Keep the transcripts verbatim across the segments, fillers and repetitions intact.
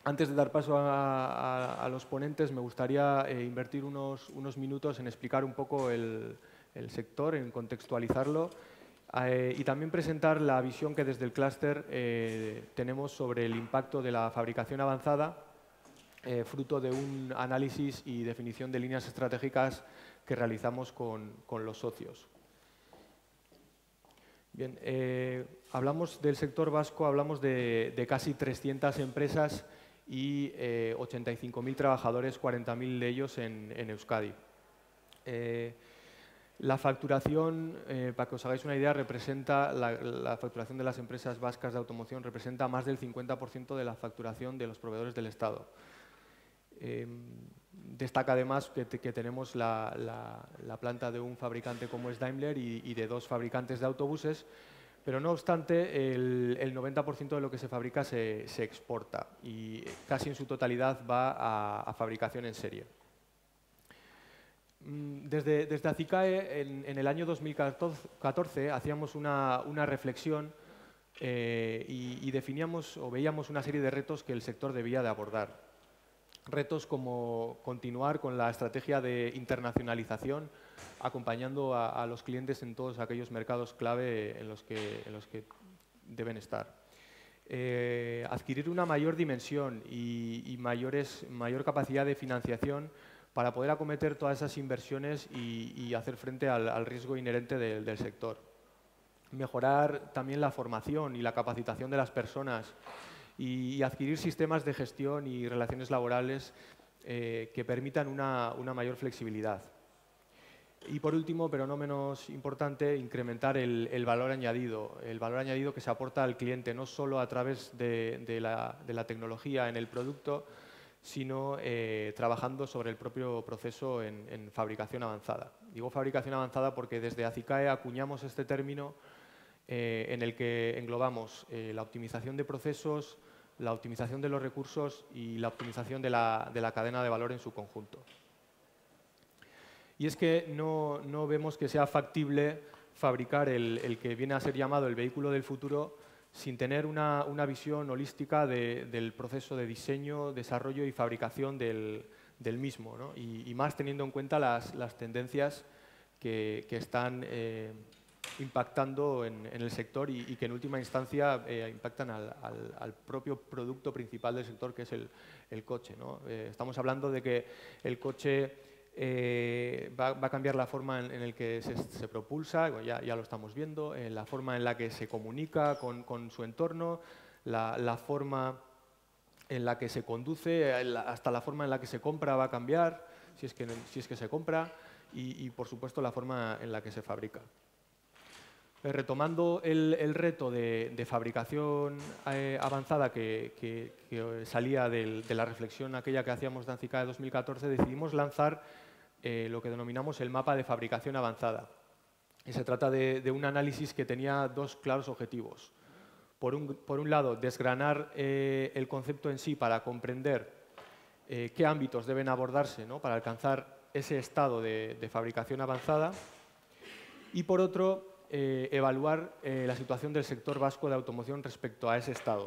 Antes de dar paso a, a, a los ponentes, me gustaría eh, invertir unos, unos minutos en explicar un poco el, el sector, en contextualizarlo eh, y también presentar la visión que desde el clúster eh, tenemos sobre el impacto de la fabricación avanzada, eh, fruto de un análisis y definición de líneas estratégicas que realizamos con, con los socios. Bien, eh, hablamos del sector vasco, hablamos de, de casi trescientas empresas y eh, ochenta y cinco mil trabajadores, cuarenta mil de ellos en, en Euskadi. Eh, la facturación, eh, para que os hagáis una idea, representa la, la facturación de las empresas vascas de automoción representa más del cincuenta por ciento de la facturación de los proveedores del Estado. Eh, destaca además que, que tenemos la, la, la planta de un fabricante como es Daimler y, y de dos fabricantes de autobuses, pero no obstante el, el noventa por ciento de lo que se fabrica se, se exporta y casi en su totalidad va a, a fabricación en serie. Desde, desde Acicae, en, en el año dos mil catorce, hacíamos una, una reflexión eh, y, y definíamos o veíamos una serie de retos que el sector debía de abordar. Retos como continuar con la estrategia de internacionalización, acompañando a, a los clientes en todos aquellos mercados clave en los que, en los que deben estar. Eh, adquirir una mayor dimensión y, y mayores, mayor capacidad de financiación para poder acometer todas esas inversiones y, y hacer frente al, al riesgo inherente de, del sector. Mejorar también la formación y la capacitación de las personas y, y adquirir sistemas de gestión y relaciones laborales eh, que permitan una, una mayor flexibilidad. Y por último, pero no menos importante, incrementar el, el valor añadido, el valor añadido que se aporta al cliente, no solo a través de, de, la, de la tecnología en el producto, sino eh, trabajando sobre el propio proceso en, en fabricación avanzada. Digo fabricación avanzada porque desde Acicae acuñamos este término eh, en el que englobamos eh, la optimización de procesos, la optimización de los recursos y la optimización de la, de la cadena de valor en su conjunto. Y es que no, no vemos que sea factible fabricar el, el que viene a ser llamado el vehículo del futuro sin tener una, una visión holística de, del proceso de diseño, desarrollo y fabricación del, del mismo, ¿no? y, y más teniendo en cuenta las, las tendencias que, que están eh, impactando en, en el sector y, y que en última instancia eh, impactan al, al, al propio producto principal del sector, que es el, el coche, ¿no? Eh, estamos hablando de que el coche Eh, va, va a cambiar la forma en, en la que se, se propulsa, ya, ya lo estamos viendo, eh, la forma en la que se comunica con, con su entorno, la, la forma en la que se conduce, la, hasta la forma en la que se compra va a cambiar, si es que, si es que se compra, y, y por supuesto la forma en la que se fabrica. Eh, retomando el, el reto de, de fabricación eh, avanzada que, que, que salía del, de la reflexión aquella que hacíamos de Acicae dos mil catorce, decidimos lanzar eh, lo que denominamos el mapa de fabricación avanzada. Y se trata de, de un análisis que tenía dos claros objetivos. Por un, por un lado, desgranar eh, el concepto en sí para comprender eh, qué ámbitos deben abordarse, ¿no?, para alcanzar ese estado de, de fabricación avanzada. Y por otro, Eh, evaluar eh, la situación del sector vasco de automoción respecto a ese estado.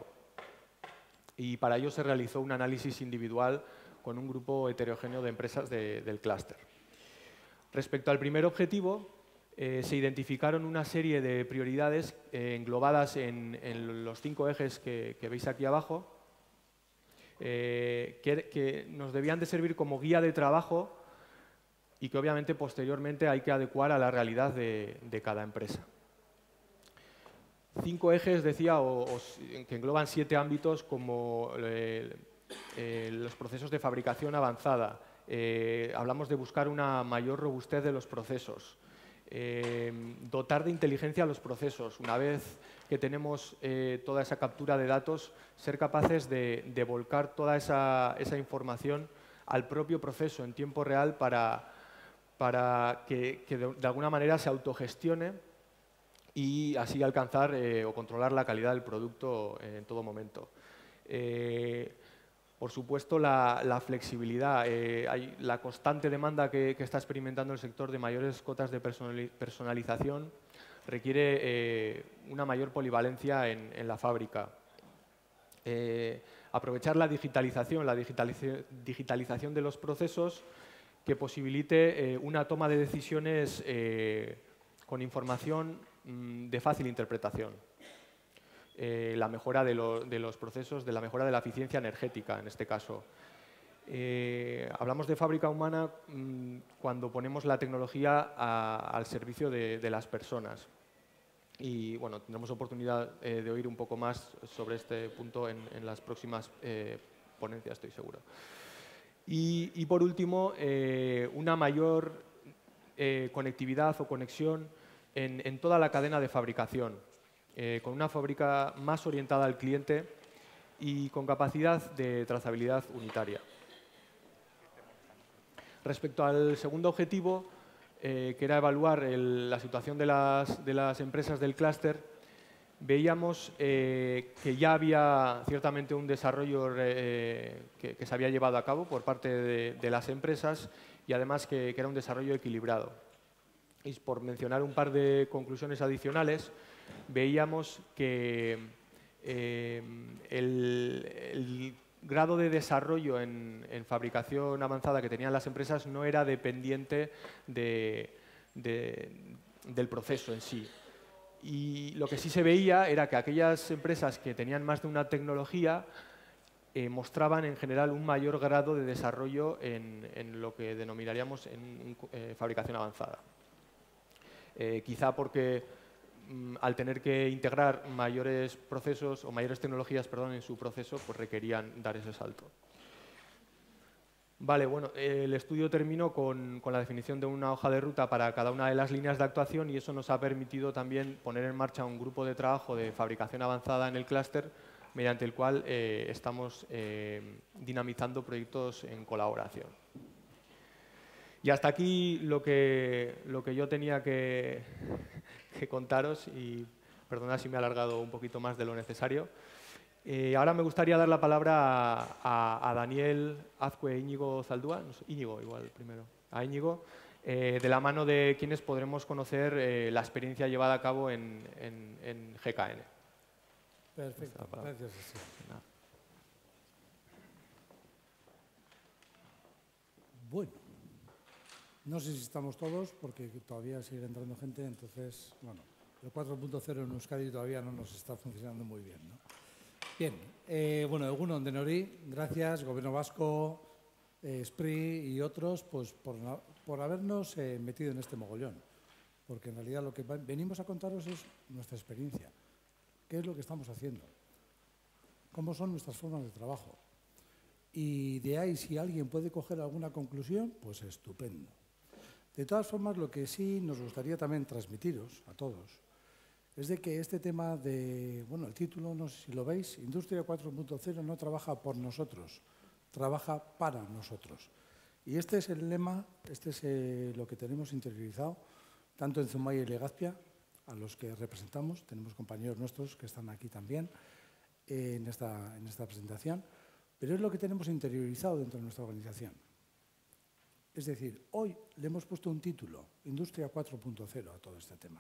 Y para ello se realizó un análisis individual con un grupo heterogéneo de empresas de, del clúster. Respecto al primer objetivo, eh, se identificaron una serie de prioridades eh, englobadas en, en los cinco ejes que, que veis aquí abajo, eh, que, que nos debían de servir como guía de trabajo y que obviamente posteriormente hay que adecuar a la realidad de, de cada empresa. Cinco ejes, decía, o, o, que engloban siete ámbitos como eh, eh, los procesos de fabricación avanzada. Eh, hablamos de buscar una mayor robustez de los procesos, eh, dotar de inteligencia a los procesos. Una vez que tenemos eh, toda esa captura de datos, ser capaces de, de volcar toda esa, esa información al propio proceso en tiempo real para para que, que de, de alguna manera se autogestione y así alcanzar eh, o controlar la calidad del producto en todo momento. Eh, por supuesto, la, la flexibilidad. Eh, hay la constante demanda que, que está experimentando el sector de mayores cotas de personalización requiere eh, una mayor polivalencia en, en la fábrica. Eh, aprovechar la digitalización, la digitaliza digitalización de los procesos que posibilite eh, una toma de decisiones eh, con información mmm, de fácil interpretación. Eh, la mejora de, lo, de los procesos, de la mejora de la eficiencia energética, en este caso. Eh, hablamos de fábrica humana mmm, cuando ponemos la tecnología a, al servicio de, de las personas. Y bueno, tendremos oportunidad eh, de oír un poco más sobre este punto en, en las próximas eh, ponencias, estoy seguro. Y, y por último, eh, una mayor eh, conectividad o conexión en, en toda la cadena de fabricación, eh, con una fábrica más orientada al cliente y con capacidad de trazabilidad unitaria. Respecto al segundo objetivo, eh, que era evaluar el, la situación de las, de las empresas del clúster, veíamos eh, que ya había ciertamente un desarrollo eh, que, que se había llevado a cabo por parte de, de las empresas y además que, que era un desarrollo equilibrado. Y por mencionar un par de conclusiones adicionales, veíamos que eh, el, el grado de desarrollo en, en fabricación avanzada que tenían las empresas no era dependiente de, de, del proceso en sí. Y lo que sí se veía era que aquellas empresas que tenían más de una tecnología eh, mostraban en general un mayor grado de desarrollo en, en lo que denominaríamos en, eh, fabricación avanzada. Eh, quizá porque mm, al tener que integrar mayores procesos o mayores tecnologías, perdón, en su proceso, pues requerían dar ese salto. Vale, bueno, el estudio terminó con, con la definición de una hoja de ruta para cada una de las líneas de actuación y eso nos ha permitido también poner en marcha un grupo de trabajo de fabricación avanzada en el clúster mediante el cual eh, estamos eh, dinamizando proyectos en colaboración. Y hasta aquí lo que, lo que yo tenía que, que contaros y perdonad si me he alargado un poquito más de lo necesario. Eh, ahora me gustaría dar la palabra a, a, a Daniel Azcue Íñigo Zaldúa, no sé, Íñigo igual primero, a Íñigo, eh, de la mano de quienes podremos conocer eh, la experiencia llevada a cabo en, en, en G K N. Perfecto, gracias. Sí. Bueno, no sé si estamos todos porque todavía sigue entrando gente, entonces, bueno, el cuatro punto cero en Euskadi todavía no nos está funcionando muy bien, ¿no? Bien, eh, bueno, Egunon Denori, gracias, Gobierno Vasco, eh, S P R I y otros, pues por, por habernos eh, metido en este mogollón. Porque en realidad lo que venimos a contaros es nuestra experiencia. ¿Qué es lo que estamos haciendo? ¿Cómo son nuestras formas de trabajo? Y de ahí, si alguien puede coger alguna conclusión, pues estupendo. De todas formas, lo que sí nos gustaría también transmitiros a todos es de que este tema de, bueno, el título, no sé si lo veis, Industria cuatro punto cero no trabaja por nosotros, trabaja para nosotros. Y este es el lema, este es eh, lo que tenemos interiorizado, tanto en Zumaya y Legazpia, a los que representamos, tenemos compañeros nuestros que están aquí también eh, en, esta, en esta presentación, pero es lo que tenemos interiorizado dentro de nuestra organización. Es decir, hoy le hemos puesto un título, Industria cuatro punto cero, a todo este tema.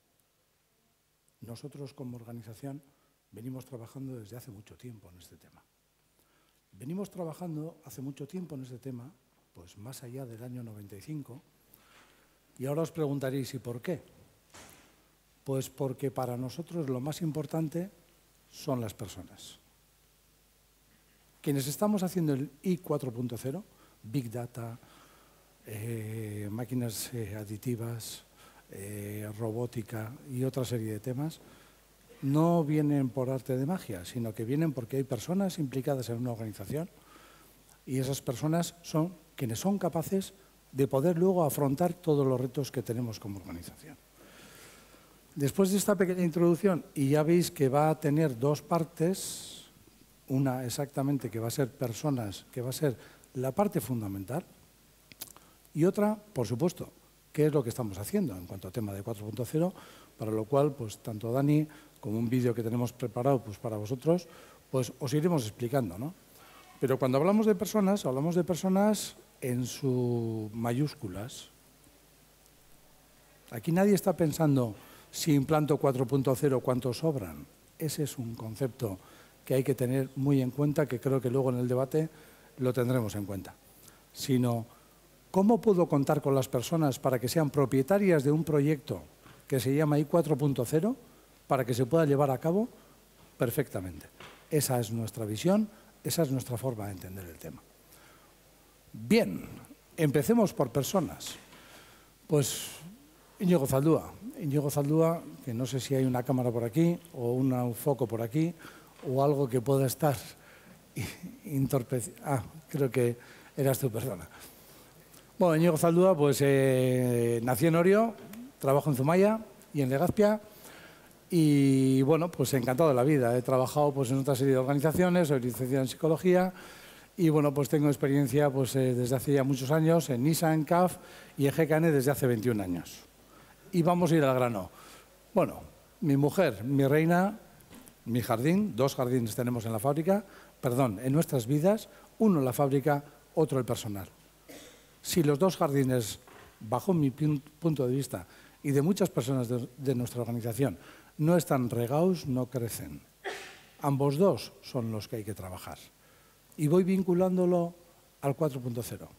Nosotros, como organización, venimos trabajando desde hace mucho tiempo en este tema. Venimos trabajando hace mucho tiempo en este tema, pues más allá del año noventa y cinco, y ahora os preguntaréis, ¿y por qué? Pues porque para nosotros lo más importante son las personas. Quienes estamos haciendo el I cuatro punto cero, Big Data, eh, máquinas eh, aditivas, Eh, robótica y otra serie de temas, no vienen por arte de magia, sino que vienen porque hay personas implicadas en una organización y esas personas son quienes son capaces de poder luego afrontar todos los retos que tenemos como organización. Después de esta pequeña introducción, y ya veis que va a tener dos partes, una exactamente que va a ser personas, que va a ser la parte fundamental, y otra, por supuesto, qué es lo que estamos haciendo en cuanto a tema de cuatro punto cero, para lo cual, pues tanto Dani como un vídeo que tenemos preparado pues, para vosotros, pues os iremos explicando, ¿no? Pero cuando hablamos de personas, hablamos de personas en sus mayúsculas. Aquí nadie está pensando si implanto cuatro punto cero, ¿cuántos sobran? Ese es un concepto que hay que tener muy en cuenta, que creo que luego en el debate lo tendremos en cuenta, sino cómo puedo contar con las personas para que sean propietarias de un proyecto que se llama I cuatro punto cero para que se pueda llevar a cabo perfectamente. Esa es nuestra visión, esa es nuestra forma de entender el tema. Bien, empecemos por personas. Pues Íñigo Zaldúa. Íñigo Zaldúa, que no sé si hay una cámara por aquí o un foco por aquí o algo que pueda estar entorpecido. Ah, creo que eras tu persona. Bueno, Íñigo Zaldúa, pues eh, nací en Orio, trabajo en Zumaya y en Legazpia. Y bueno, pues encantado de la vida. He trabajado pues, en otra serie de organizaciones, soy licenciado en psicología y bueno, pues tengo experiencia pues, eh, desde hace ya muchos años en Nissan, C A F y en G K N desde hace veintiún años. Y vamos a ir al grano. Bueno, mi mujer, mi reina, mi jardín, dos jardines tenemos en la fábrica, perdón, en nuestras vidas, uno en la fábrica, otro el personal. Si los dos jardines, bajo mi punto de vista y de muchas personas de, de nuestra organización, no están regados, no crecen. Ambos dos son los que hay que trabajar. Y voy vinculándolo al cuatro punto cero.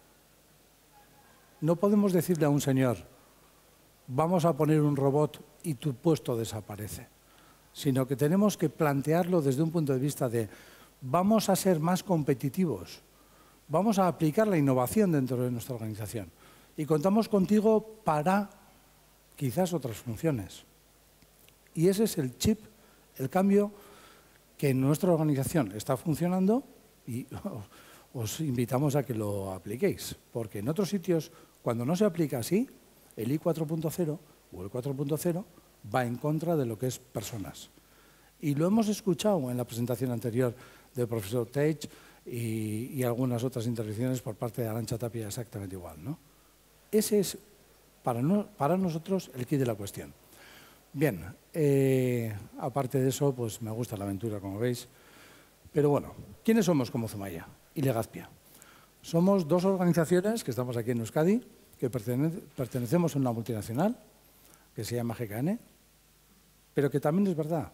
No podemos decirle a un señor, vamos a poner un robot y tu puesto desaparece, sino que tenemos que plantearlo desde un punto de vista de vamos a ser más competitivos, vamos a aplicar la innovación dentro de nuestra organización y contamos contigo para quizás otras funciones. Y ese es el chip, el cambio que en nuestra organización está funcionando y os invitamos a que lo apliquéis. Porque en otros sitios, cuando no se aplica así, el I cuatro punto cero o el cuatro punto cero va en contra de lo que es personas. Y lo hemos escuchado en la presentación anterior del profesor Teich y, y algunas otras intervenciones por parte de Arantxa Tapia exactamente igual, ¿no? Ese es para, no, para nosotros el quid de la cuestión. Bien, eh, aparte de eso, pues me gusta la aventura, como veis. Pero bueno, ¿quiénes somos como Zumaya y Legazpia? Somos dos organizaciones que estamos aquí en Euskadi, que pertene pertenecemos a una multinacional que se llama G K N, pero que también es verdad,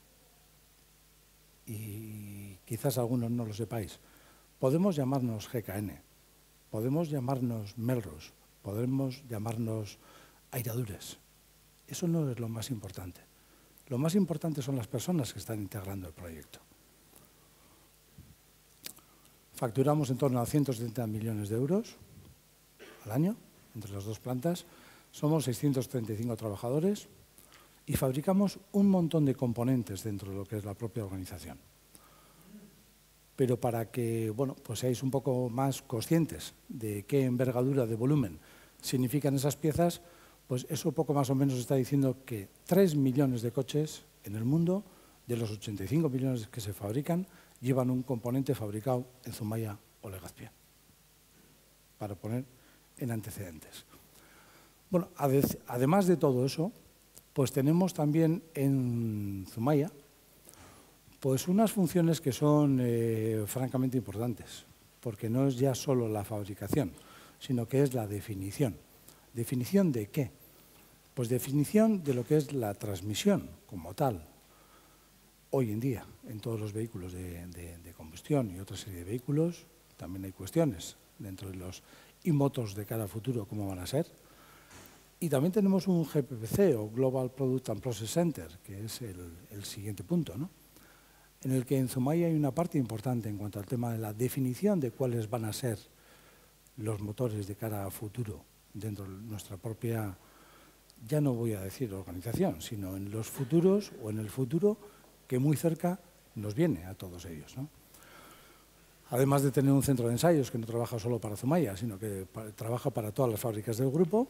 y quizás algunos no lo sepáis, podemos llamarnos G K N, podemos llamarnos Melrose, podemos llamarnos Airadures. Eso no es lo más importante. Lo más importante son las personas que están integrando el proyecto. Facturamos en torno a ciento setenta millones de euros al año entre las dos plantas. Somos seiscientos treinta y cinco trabajadores y fabricamos un montón de componentes dentro de lo que es la propia organización. Pero para que bueno, pues seáis un poco más conscientes de qué envergadura de volumen significan esas piezas, pues eso poco más o menos está diciendo que tres millones de coches en el mundo, de los ochenta y cinco millones que se fabrican, llevan un componente fabricado en Zumaya o Legazpia, para poner en antecedentes. Bueno, además de todo eso, pues tenemos también en Zumaya pues unas funciones que son eh, francamente importantes, porque no es ya solo la fabricación, sino que es la definición. ¿Definición de qué? Pues definición de lo que es la transmisión como tal. Hoy en día, en todos los vehículos de, de, de combustión y otra serie de vehículos, también hay cuestiones dentro de los e-motors de cara a futuro, cómo van a ser. Y también tenemos un G P P C, o Global Product and Process Center, que es el, el siguiente punto, ¿no? En el que en Zumaya hay una parte importante en cuanto al tema de la definición de cuáles van a ser los motores de cara a futuro dentro de nuestra propia, ya no voy a decir organización, sino en los futuros o en el futuro que muy cerca nos viene a todos ellos, ¿no? Además de tener un centro de ensayos que no trabaja solo para Zumaya, sino que para, trabaja para todas las fábricas del grupo.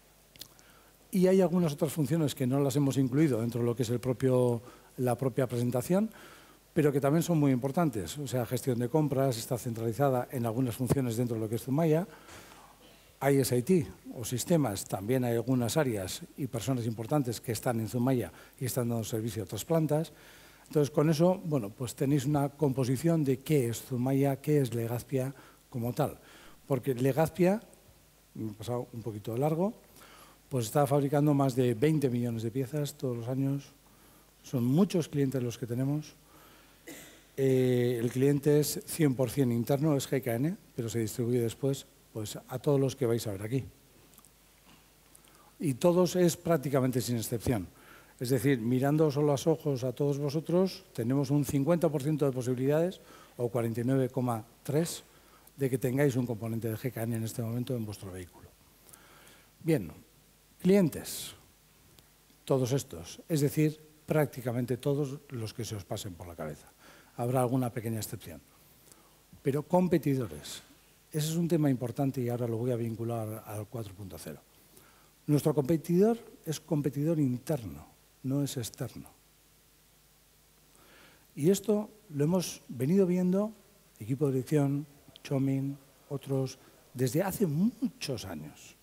Y hay algunas otras funciones que no las hemos incluido dentro de lo que es el propio, la propia presentación, pero que también son muy importantes. O sea, gestión de compras está centralizada en algunas funciones dentro de lo que es Zumaya. I S I T o sistemas, también hay algunas áreas y personas importantes que están en Zumaya y están dando servicio a otras plantas. Entonces, con eso, bueno, pues tenéis una composición de qué es Zumaya, qué es Legazpia como tal. Porque Legazpia, me he pasado un poquito de largo, pues está fabricando más de veinte millones de piezas todos los años. Son muchos clientes los que tenemos. Eh, el cliente es cien por cien interno, es G K N, pero se distribuye después pues, a todos los que vais a ver aquí. Y todos es prácticamente sin excepción. Es decir, mirando solo los ojos a todos vosotros, tenemos un cincuenta por ciento de posibilidades, o cuarenta y nueve coma tres por ciento, de que tengáis un componente de G K N en este momento en vuestro vehículo. Bien, clientes, todos estos, es decir, prácticamente todos los que se os pasen por la cabeza. Habrá alguna pequeña excepción. Pero competidores, ese es un tema importante y ahora lo voy a vincular al cuatro punto cero. Nuestro competidor es competidor interno, no es externo. Y esto lo hemos venido viendo, equipo de dirección, Chomin, otros, desde hace muchos años,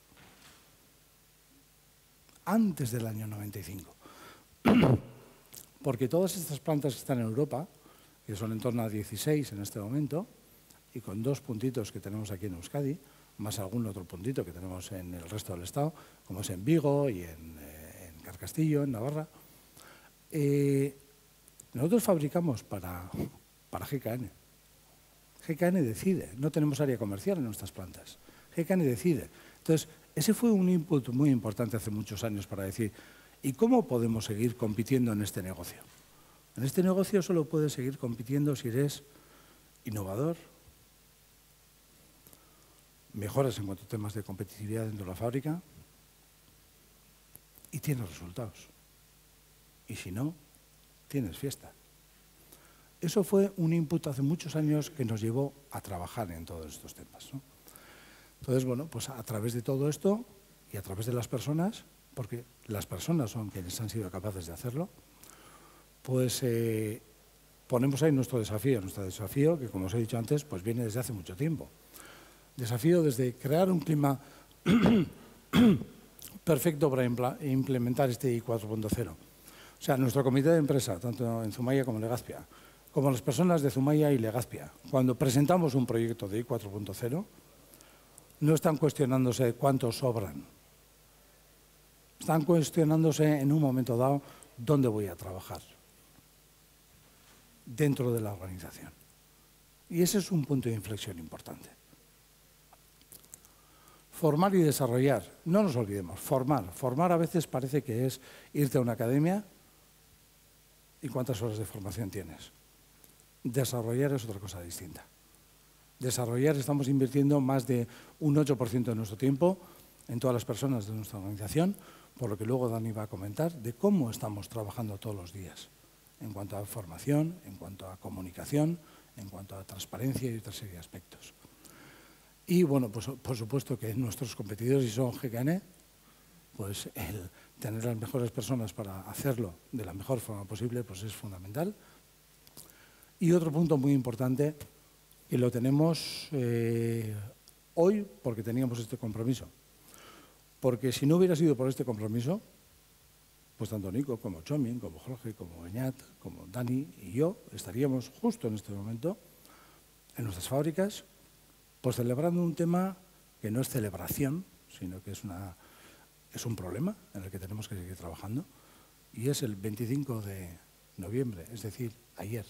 antes del año noventa y cinco. Porque todas estas plantas que están en Europa, que son en torno a dieciséis en este momento, y con dos puntitos que tenemos aquí en Euskadi, más algún otro puntito que tenemos en el resto del Estado, como es en Vigo y en, eh, en Carcastillo, en Navarra, eh, nosotros fabricamos para, para G K N. G K N decide, no tenemos área comercial en nuestras plantas. G K N decide. Entonces, ese fue un input muy importante hace muchos años para decir, ¿y cómo podemos seguir compitiendo en este negocio? En este negocio solo puedes seguir compitiendo si eres innovador, mejoras en cuanto a temas de competitividad dentro de la fábrica y tienes resultados. Y si no, tienes fiesta. Eso fue un input hace muchos años que nos llevó a trabajar en todos estos temas, ¿no? Entonces, bueno, pues a través de todo esto y a través de las personas, porque las personas son quienes han sido capaces de hacerlo, pues eh, ponemos ahí nuestro desafío, nuestro desafío que, como os he dicho antes, pues viene desde hace mucho tiempo. Desafío desde crear un clima perfecto para implementar este I cuatro punto cero. O sea, nuestro comité de empresa, tanto en Zumaia como en Legazpia, como las personas de Zumaia y Legazpia, cuando presentamos un proyecto de I cuatro punto cero, no están cuestionándose cuántos sobran. Están cuestionándose en un momento dado dónde voy a trabajar dentro de la organización. Y ese es un punto de inflexión importante. Formar y desarrollar. No nos olvidemos, formar. Formar a veces parece que es irte a una academia y cuántas horas de formación tienes. Desarrollar es otra cosa distinta. Desarrollar, estamos invirtiendo más de un ocho por ciento de nuestro tiempo en todas las personas de nuestra organización, por lo que luego Dani va a comentar de cómo estamos trabajando todos los días en cuanto a formación, en cuanto a comunicación, en cuanto a transparencia y otra serie de aspectos. Y bueno, pues por supuesto que nuestros competidores, si son G K N, pues el tener las mejores personas para hacerlo de la mejor forma posible pues es fundamental. Y otro punto muy importante, que lo tenemos eh, hoy porque teníamos este compromiso. Porque si no hubiera sido por este compromiso, pues tanto Nico como Chomin, como Jorge, como Beñat, como Dani y yo estaríamos justo en este momento en nuestras fábricas pues celebrando un tema que no es celebración, sino que es, una, es un problema en el que tenemos que seguir trabajando, y es el veinticinco de noviembre, es decir, ayer.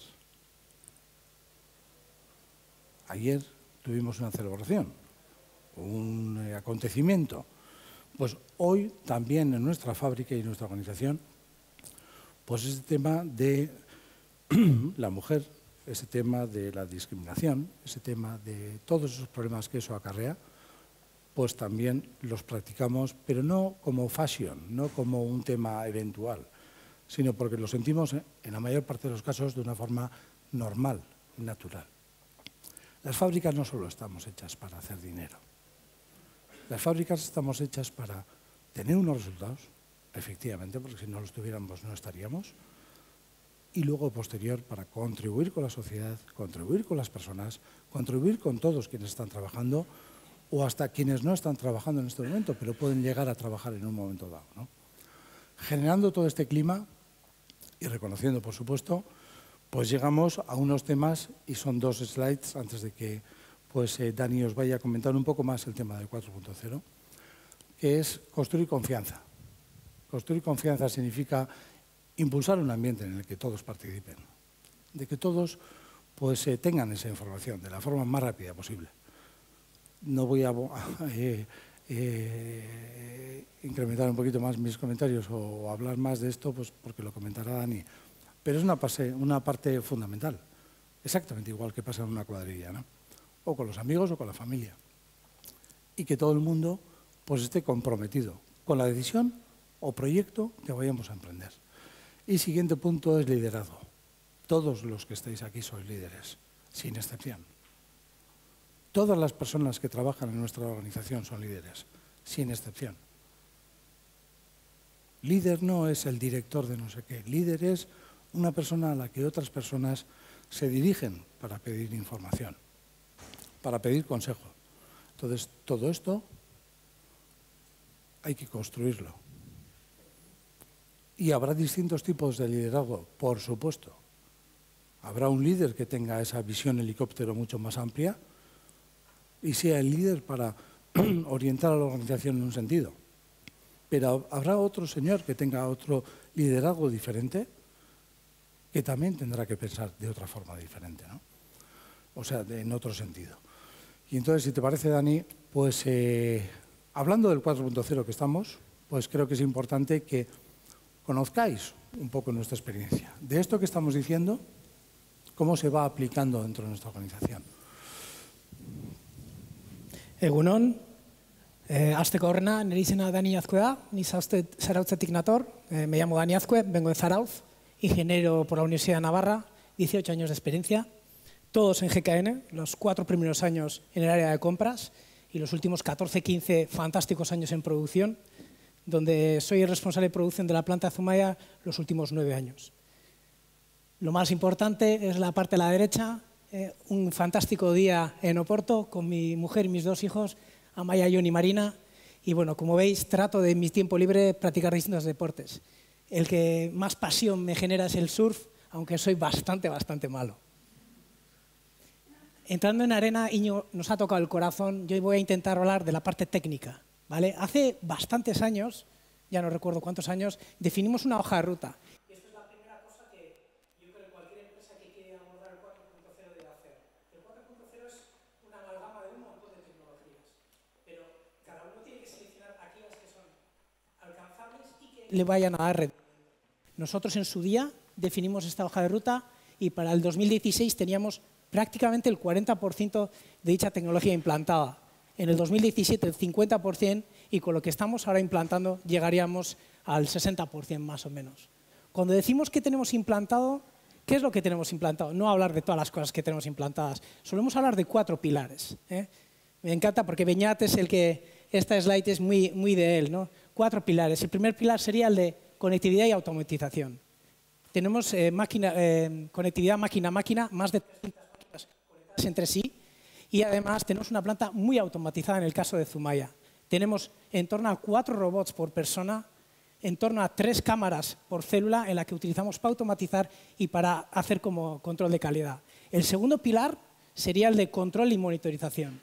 Ayer tuvimos una celebración, un eh, acontecimiento. Pues hoy también en nuestra fábrica y en nuestra organización, pues ese tema de la mujer, ese tema de la discriminación, ese tema de todos esos problemas que eso acarrea, pues también los practicamos, pero no como fashion, no como un tema eventual, sino porque lo sentimos en la mayor parte de los casos de una forma normal, natural. Las fábricas no solo estamos hechas para hacer dinero. Las fábricas estamos hechas para tener unos resultados, efectivamente, porque si no los tuviéramos no estaríamos, y luego posterior para contribuir con la sociedad, contribuir con las personas, contribuir con todos quienes están trabajando o hasta quienes no están trabajando en este momento, pero pueden llegar a trabajar en un momento dado, ¿no? Generando todo este clima y reconociendo, por supuesto, pues llegamos a unos temas, y son dos slides antes de que pues, eh, Dani os vaya a comentar un poco más el tema del cuatro punto cero, que es construir confianza. Construir confianza significa impulsar un ambiente en el que todos participen, de que todos pues eh, tengan esa información de la forma más rápida posible. No voy a eh, eh, incrementar un poquito más mis comentarios o hablar más de esto, pues porque lo comentará Dani. Pero es una, pase, una parte fundamental, exactamente igual que pasa en una cuadrilla, ¿no? O con los amigos o con la familia. Y que todo el mundo pues, esté comprometido con la decisión o proyecto que vayamos a emprender. Y siguiente punto es liderazgo. Todos los que estáis aquí sois líderes, sin excepción. Todas las personas que trabajan en nuestra organización son líderes, sin excepción. Líder no es el director de no sé qué. Líder es una persona a la que otras personas se dirigen para pedir información, para pedir consejo. Entonces, todo esto hay que construirlo. Y habrá distintos tipos de liderazgo, por supuesto. Habrá un líder que tenga esa visión helicóptero mucho más amplia y sea el líder para orientar a la organización en un sentido. Pero habrá otro señor que tenga otro liderazgo diferente que también tendrá que pensar de otra forma diferente, ¿no? O sea, de, en otro sentido. Y entonces, si te parece, Dani, pues eh, hablando del cuatro punto cero que estamos, pues creo que es importante que conozcáis un poco nuestra experiencia. De esto que estamos diciendo, cómo se va aplicando dentro de nuestra organización. Egunon, eh, hasteko horrena, nire izena Dani Azkue da, ni Zarautzetik nator, eh, me llamo Dani Azkue, vengo de Zarauz, ingeniero por la Universidad de Navarra, dieciocho años de experiencia, todos en G K N, los cuatro primeros años en el área de compras y los últimos catorce, quince fantásticos años en producción, donde soy el responsable de producción de la planta de Zumaia los últimos nueve años. Lo más importante es la parte de la derecha, eh, un fantástico día en Oporto con mi mujer y mis dos hijos, Amaya, John y Marina, y bueno, como veis, trato de en mi tiempo libre practicar distintos deportes. El que más pasión me genera es el surf, aunque soy bastante, bastante malo. Entrando en arena, Iñigo, nos ha tocado el corazón. Yo voy a intentar hablar de la parte técnica, ¿vale? Hace bastantes años, ya no recuerdo cuántos años, definimos una hoja de ruta. Y esto es la primera cosa que yo creo que cualquier empresa que quiere abordar el cuatro punto cero debe hacer. El cuatro punto cero es una amalgama de un montón de tecnologías, pero cada uno tiene que seleccionar aquellas que son alcanzables y que le vayan a dar rendimiento. Nosotros en su día definimos esta hoja de ruta y para el dos mil dieciséis teníamos prácticamente el cuarenta por ciento de dicha tecnología implantada. En el dos mil diecisiete el cincuenta por ciento y con lo que estamos ahora implantando llegaríamos al sesenta por ciento más o menos. Cuando decimos que tenemos implantado, ¿qué es lo que tenemos implantado? No hablar de todas las cosas que tenemos implantadas. Solemos hablar de cuatro pilares, ¿eh? Me encanta porque Beñat es el que, esta slide es muy, muy de él, ¿no? Cuatro pilares. El primer pilar sería el de conectividad y automatización. Tenemos eh, máquina, eh, conectividad máquina-máquina, más de trescientas máquinas conectadas entre sí, y además tenemos una planta muy automatizada en el caso de Zumaia. Tenemos en torno a cuatro robots por persona, en torno a tres cámaras por célula en la que utilizamos para automatizar y para hacer como control de calidad. El segundo pilar sería el de control y monitorización.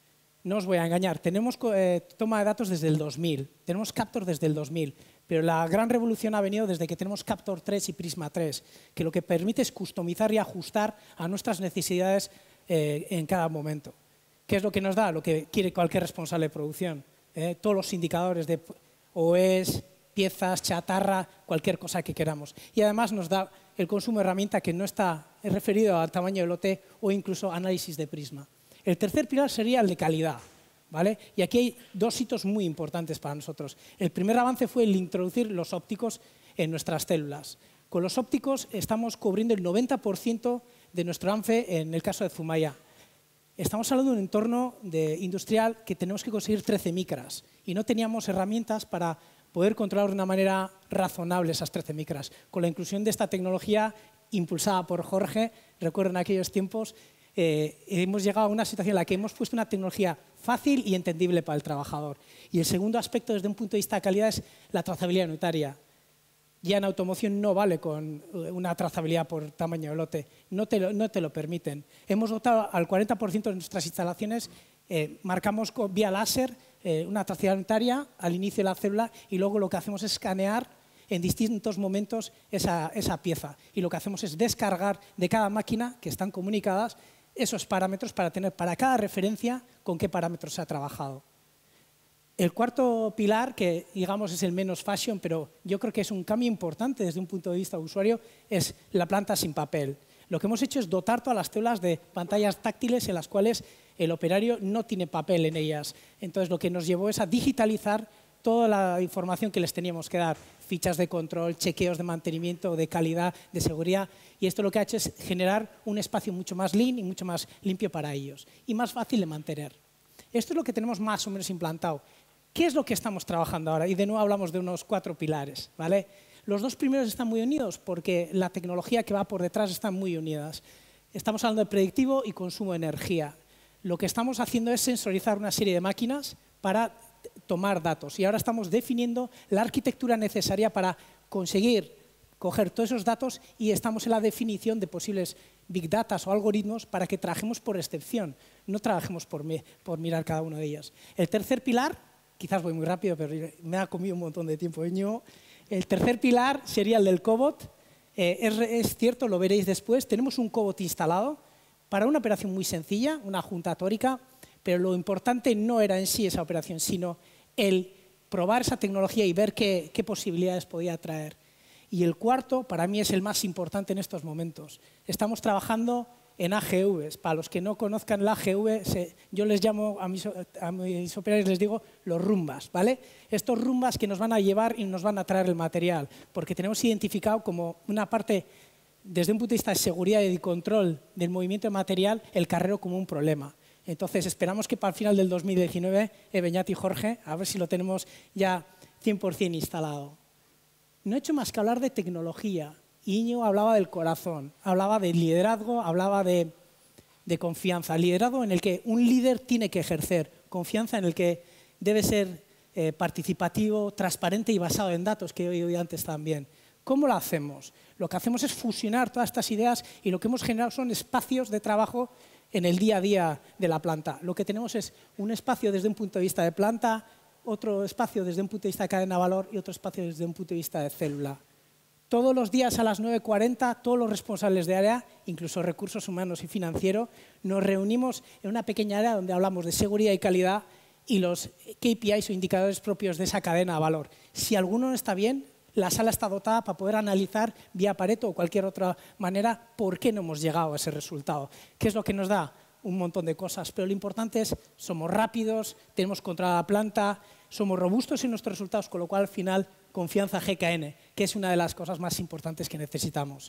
No os voy a engañar, tenemos eh, toma de datos desde el dos mil, tenemos Captor desde el dos mil, pero la gran revolución ha venido desde que tenemos Captor tres y Prisma tres, que lo que permite es customizar y ajustar a nuestras necesidades eh, en cada momento. ¿Qué es lo que nos da? Lo que quiere cualquier responsable de producción. Eh, todos los indicadores de O E S, piezas, chatarra, cualquier cosa que queramos. Y además nos da el consumo de herramienta que no está referido al tamaño del lote o incluso análisis de Prisma. El tercer pilar sería el de calidad, ¿vale? Y aquí hay dos hitos muy importantes para nosotros. El primer avance fue el introducir los ópticos en nuestras células. Con los ópticos estamos cubriendo el noventa por ciento de nuestro ANFE en el caso de Zumaia. Estamos hablando de un entorno de industrial que tenemos que conseguir trece micras y no teníamos herramientas para poder controlar de una manera razonable esas trece micras. Con la inclusión de esta tecnología impulsada por Jorge, recuerdo en aquellos tiempos, Eh, hemos llegado a una situación en la que hemos puesto una tecnología fácil y entendible para el trabajador. Y el segundo aspecto desde un punto de vista de calidad es la trazabilidad unitaria. Ya en automoción no vale con una trazabilidad por tamaño de lote, no te lo, no te lo permiten. Hemos dotado al cuarenta por ciento de nuestras instalaciones, eh, marcamos vía láser eh, una trazabilidad unitaria al inicio de la célula y luego lo que hacemos es escanear en distintos momentos esa, esa pieza. Y lo que hacemos es descargar de cada máquina, que están comunicadas, esos parámetros para tener para cada referencia con qué parámetros se ha trabajado. El cuarto pilar, que digamos es el menos fashion, pero yo creo que es un cambio importante desde un punto de vista de usuario, es la planta sin papel. Lo que hemos hecho es dotar todas las células de pantallas táctiles en las cuales el operario no tiene papel en ellas. Entonces, lo que nos llevó es a digitalizar toda la información que les teníamos que dar, fichas de control, chequeos de mantenimiento, de calidad, de seguridad, y esto lo que ha hecho es generar un espacio mucho más lean y mucho más limpio para ellos, y más fácil de mantener. Esto es lo que tenemos más o menos implantado. ¿Qué es lo que estamos trabajando ahora? Y de nuevo hablamos de unos cuatro pilares, ¿vale? Los dos primeros están muy unidos porque la tecnología que va por detrás están muy unidas. Estamos hablando de predictivo y consumo de energía. Lo que estamos haciendo es sensorizar una serie de máquinas para tomar datos. Y ahora estamos definiendo la arquitectura necesaria para conseguir coger todos esos datos y estamos en la definición de posibles big data o algoritmos para que trabajemos por excepción, no trabajemos por, mi, por mirar cada uno de ellos. El tercer pilar, quizás voy muy rápido, pero me ha comido un montón de tiempo. ¿eh? El tercer pilar sería el del cobot. Eh, es, es cierto, lo veréis después, tenemos un cobot instalado para una operación muy sencilla, una junta tórica, pero lo importante no era en sí esa operación, sino el probar esa tecnología y ver qué, qué posibilidades podía traer. Y el cuarto, para mí, es el más importante en estos momentos. Estamos trabajando en A G Vs. Para los que no conozcan la A G V, se, yo les llamo, a mis, a mis operarios les digo, los rumbas, ¿vale? Estos rumbas que nos van a llevar y nos van a traer el material, porque tenemos identificado como una parte, desde un punto de vista de seguridad y de control del movimiento de material, el carrero como un problema. Entonces, esperamos que para el final del dos mil diecinueve, eh, Beñat y Jorge, a ver si lo tenemos ya cien por cien instalado. No he hecho más que hablar de tecnología. Íñigo hablaba del corazón, hablaba de liderazgo, hablaba de, de confianza. Liderazgo en el que un líder tiene que ejercer, confianza en el que debe ser eh, participativo, transparente y basado en datos, que he oído antes también. ¿Cómo lo hacemos? Lo que hacemos es fusionar todas estas ideas y lo que hemos generado son espacios de trabajo en el día a día de la planta. Lo que tenemos es un espacio desde un punto de vista de planta, otro espacio desde un punto de vista de cadena de valor y otro espacio desde un punto de vista de célula. Todos los días a las nueve cuarenta, todos los responsables de área, incluso recursos humanos y financiero, nos reunimos en una pequeña área donde hablamos de seguridad y calidad y los K P Is o indicadores propios de esa cadena de valor. Si alguno no está bien, la sala está dotada para poder analizar vía Pareto o cualquier otra manera por qué no hemos llegado a ese resultado. ¿Qué es lo que nos da? Un montón de cosas, pero lo importante es somos rápidos, tenemos controlada la planta, somos robustos en nuestros resultados, con lo cual al final confianza G K N, que es una de las cosas más importantes que necesitamos.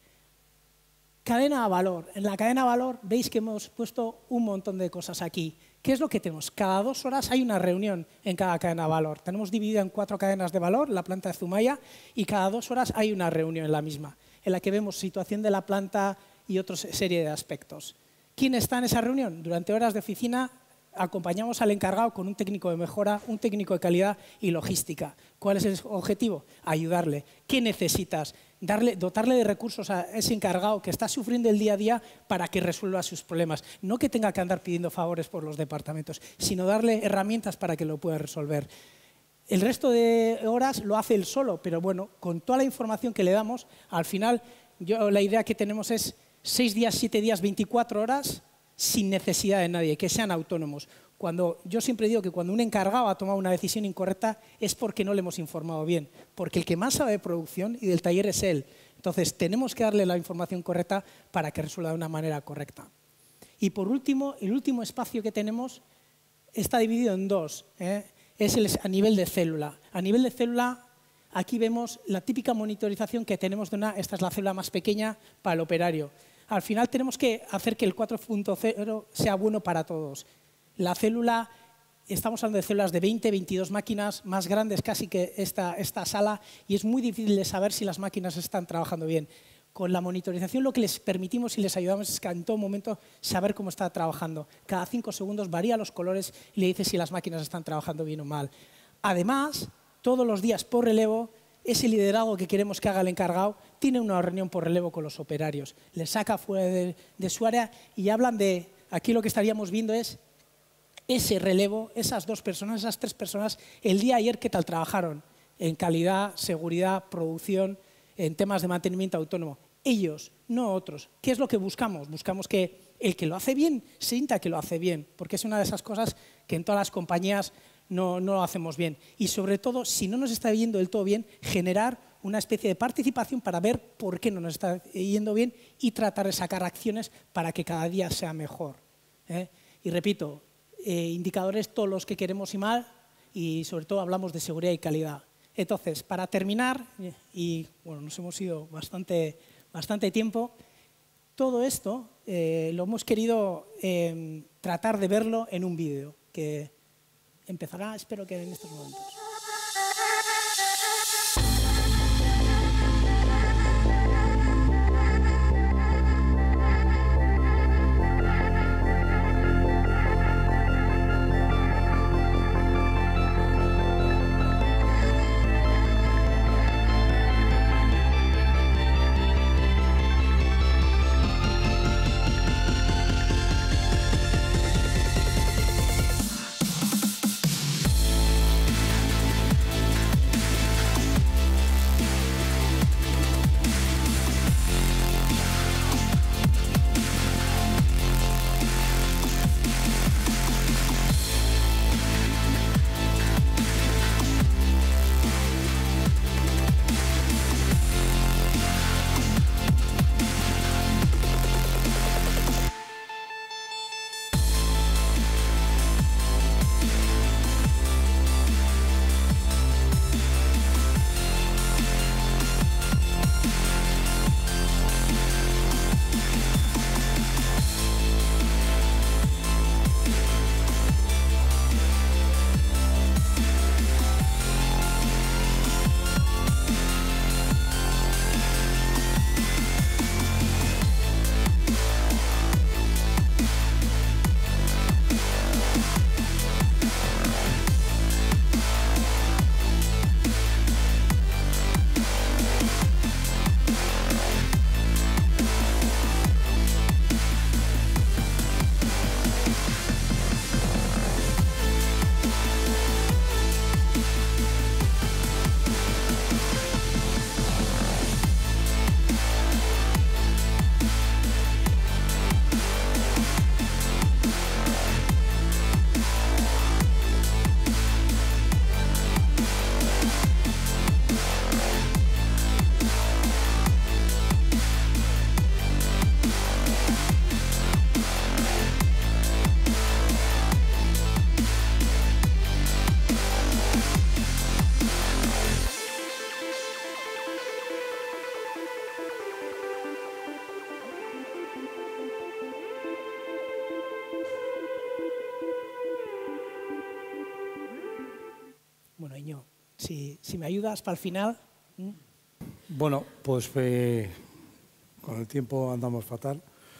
Cadena de valor. En la cadena de valor veis que hemos puesto un montón de cosas aquí. ¿Qué es lo que tenemos? Cada dos horas hay una reunión en cada cadena de valor. Tenemos dividida en cuatro cadenas de valor, la planta de Zumaya, y cada dos horas hay una reunión en la misma, en la que vemos situación de la planta y otra serie de aspectos. ¿Quién está en esa reunión? Durante horas de oficina acompañamos al encargado con un técnico de mejora, un técnico de calidad y logística. ¿Cuál es el objetivo? Ayudarle. ¿Qué necesitas? Darle, dotarle de recursos a ese encargado que está sufriendo el día a día para que resuelva sus problemas. No que tenga que andar pidiendo favores por los departamentos, sino darle herramientas para que lo pueda resolver. El resto de horas lo hace él solo, pero bueno, con toda la información que le damos, al final yo, la idea que tenemos es seis días, siete días, veinticuatro horas sin necesidad de nadie, que sean autónomos. Cuando, yo siempre digo que cuando un encargado ha tomado una decisión incorrecta es porque no le hemos informado bien, porque el que más sabe de producción y del taller es él. Entonces, tenemos que darle la información correcta para que resuelva de una manera correcta. Y por último, el último espacio que tenemos está dividido en dos. ¿eh? Es el, a nivel de célula. A nivel de célula, aquí vemos la típica monitorización que tenemos de una, esta es la célula más pequeña para el operario. Al final tenemos que hacer que el cuatro punto cero sea bueno para todos. La célula, estamos hablando de células de veinte, veintidós máquinas, más grandes casi que esta, esta sala, y es muy difícil de saber si las máquinas están trabajando bien. Con la monitorización lo que les permitimos y les ayudamos es que en todo momento saber cómo está trabajando. Cada cinco segundos varía los colores y le dice si las máquinas están trabajando bien o mal. Además, todos los días por relevo, ese liderazgo que queremos que haga el encargado tiene una reunión por relevo con los operarios. Les saca fuera de, de su área y hablan de, aquí lo que estaríamos viendo es ese relevo, esas dos personas, esas tres personas, el día de ayer qué tal trabajaron, en calidad, seguridad, producción, en temas de mantenimiento autónomo. Ellos, no otros. ¿Qué es lo que buscamos? Buscamos que el que lo hace bien sienta que lo hace bien, porque es una de esas cosas que en todas las compañías no, no lo hacemos bien. Y sobre todo, si no nos está yendo del todo bien, generar una especie de participación para ver por qué no nos está yendo bien y tratar de sacar acciones para que cada día sea mejor. ¿eh? Y repito, eh, indicadores todos los que queremos y mal, y sobre todo hablamos de seguridad y calidad. Entonces, para terminar, y bueno, nos hemos ido bastante, bastante tiempo, todo esto eh, lo hemos querido eh, tratar de verlo en un vídeo que empezará, espero que en estos momentos. Bueno, Iñigo, si, si me ayudas para el final. ¿m? Bueno, pues eh, con el tiempo andamos fatal,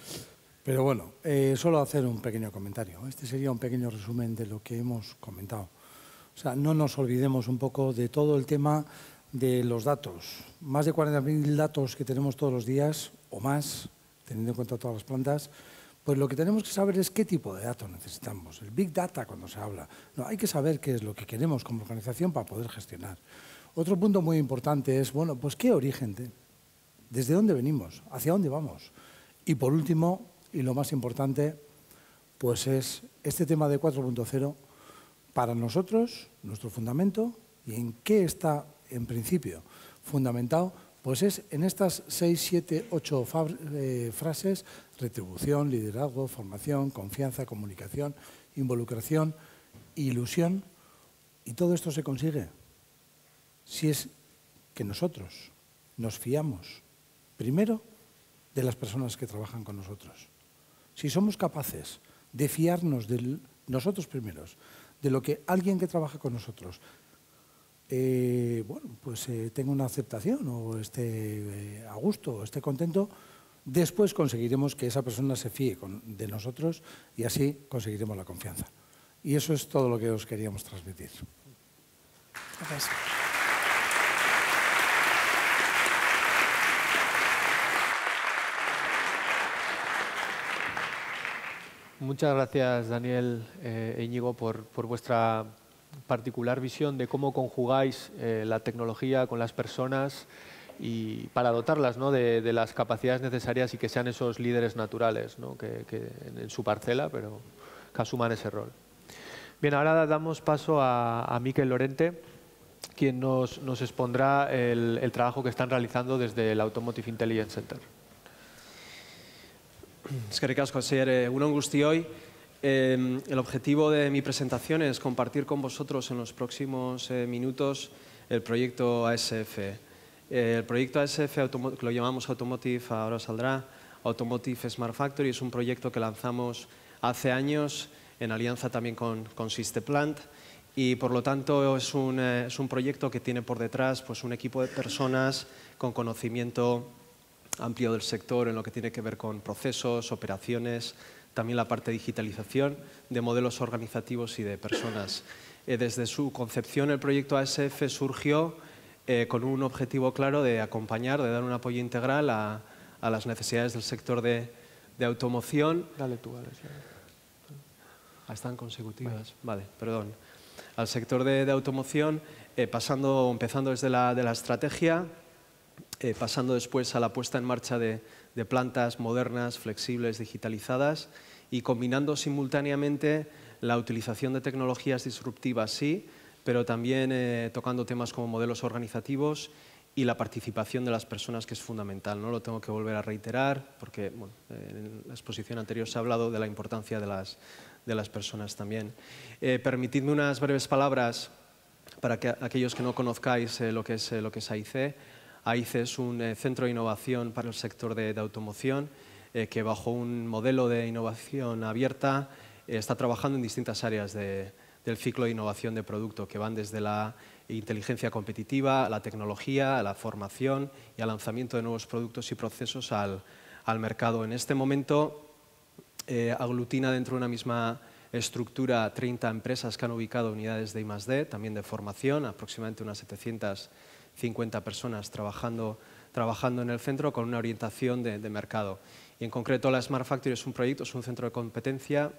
pero bueno, eh, solo hacer un pequeño comentario. Este sería un pequeño resumen de lo que hemos comentado. O sea, no nos olvidemos un poco de todo el tema de los datos. Más de cuarenta mil datos que tenemos todos los días, o más, teniendo en cuenta todas las plantas. Pues lo que tenemos que saber es qué tipo de datos necesitamos. El Big Data, cuando se habla. No, hay que saber qué es lo que queremos como organización para poder gestionar. Otro punto muy importante es, bueno, pues qué origen, de, desde dónde venimos, hacia dónde vamos. Y por último, y lo más importante, pues es este tema de cuatro punto cero, para nosotros, nuestro fundamento, y en qué está, en principio, fundamentado, pues es en estas seis, siete, ocho eh, frases: retribución, liderazgo, formación, confianza, comunicación, involucración, ilusión. Y todo esto se consigue si es que nosotros nos fiamos, primero, de las personas que trabajan con nosotros. Si somos capaces de fiarnos de nosotros primeros, de lo que alguien que trabaja con nosotros Eh, bueno, pues eh, tenga una aceptación o esté eh, a gusto o esté contento, después conseguiremos que esa persona se fíe con, de nosotros y así conseguiremos la confianza. Y eso es todo lo que os queríamos transmitir. Gracias. Muchas gracias, Daniel e Íñigo, por, por vuestra particular visión de cómo conjugáis eh, la tecnología con las personas y para dotarlas, ¿no?, de, de las capacidades necesarias y que sean esos líderes naturales, ¿no?, que, que en su parcela, pero que asuman ese rol. Bien, ahora damos paso a, a Mikel Lorente, quien nos, nos expondrá el, el trabajo que están realizando desde el Automotive Intelligence Center. Eskerrik asko, hasier, egun guztioi. Eh, el objetivo de mi presentación es compartir con vosotros en los próximos eh, minutos el proyecto A S F. Eh, el proyecto A S F, que lo llamamos Automotive, ahora saldrá, Automotive Smart Factory, es un proyecto que lanzamos hace años en alianza también con, con Systeplant y por lo tanto es un, eh, es un proyecto que tiene por detrás pues, un equipo de personas con conocimiento amplio del sector en lo que tiene que ver con procesos, operaciones, también la parte de digitalización de modelos organizativos y de personas. Eh, desde su concepción el proyecto A S F surgió eh, con un objetivo claro de acompañar, de dar un apoyo integral a, a las necesidades del sector de, de automoción. Dale tú, Alex. Ah, están consecutivas. Vale, perdón. Al sector de, de automoción, eh, pasando, empezando desde la, de la estrategia, eh, pasando después a la puesta en marcha de, de plantas modernas, flexibles, digitalizadas y combinando simultáneamente la utilización de tecnologías disruptivas, sí, pero también eh, tocando temas como modelos organizativos y la participación de las personas, que es fundamental. No lo tengo que volver a reiterar porque bueno, en la exposición anterior se ha hablado de la importancia de las, de las personas también. Eh, permitidme unas breves palabras para que aquellos que no conozcáis eh, lo, que es, eh, lo que es A I C. A I C es un eh, centro de innovación para el sector de, de automoción eh, que bajo un modelo de innovación abierta eh, está trabajando en distintas áreas de, del ciclo de innovación de producto que van desde la inteligencia competitiva, a la tecnología, a la formación y al lanzamiento de nuevos productos y procesos al, al mercado. En este momento eh, aglutina dentro de una misma estructura treinta empresas que han ubicado unidades de I más D, también de formación, aproximadamente unas setecientas cincuenta personas trabajando, trabajando en el centro con una orientación de, de mercado. Y en concreto la Smart Factory es un proyecto, es un centro de competencia,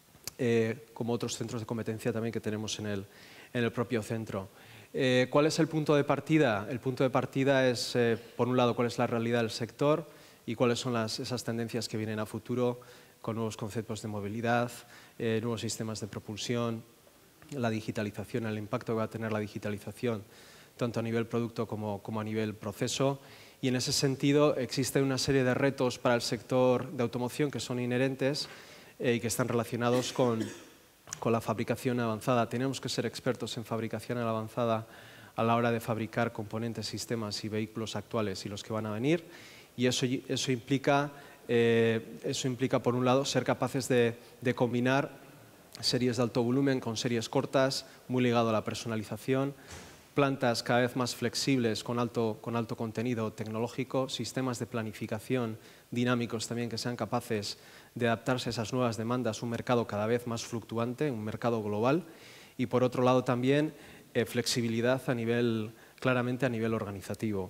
eh, como otros centros de competencia también que tenemos en el, en el propio centro. Eh, ¿Cuál es el punto de partida? El punto de partida es, eh, por un lado, cuál es la realidad del sector y cuáles son las, esas tendencias que vienen a futuro con nuevos conceptos de movilidad, eh, nuevos sistemas de propulsión, la digitalización, el impacto que va a tener la digitalización tanto a nivel producto como, como a nivel proceso. Y en ese sentido existe una serie de retos para el sector de automoción que son inherentes eh, y que están relacionados con, con la fabricación avanzada. Tenemos que ser expertos en fabricación avanzada a la hora de fabricar componentes, sistemas y vehículos actuales y los que van a venir. Y eso, eso, implica, eh, eso implica, por un lado, ser capaces de, de combinar series de alto volumen con series cortas, muy ligado a la personalización, plantas cada vez más flexibles con alto, con alto contenido tecnológico, sistemas de planificación dinámicos también que sean capaces de adaptarse a esas nuevas demandas, un mercado cada vez más fluctuante, un mercado global y por otro lado también eh, flexibilidad a nivel, claramente a nivel organizativo.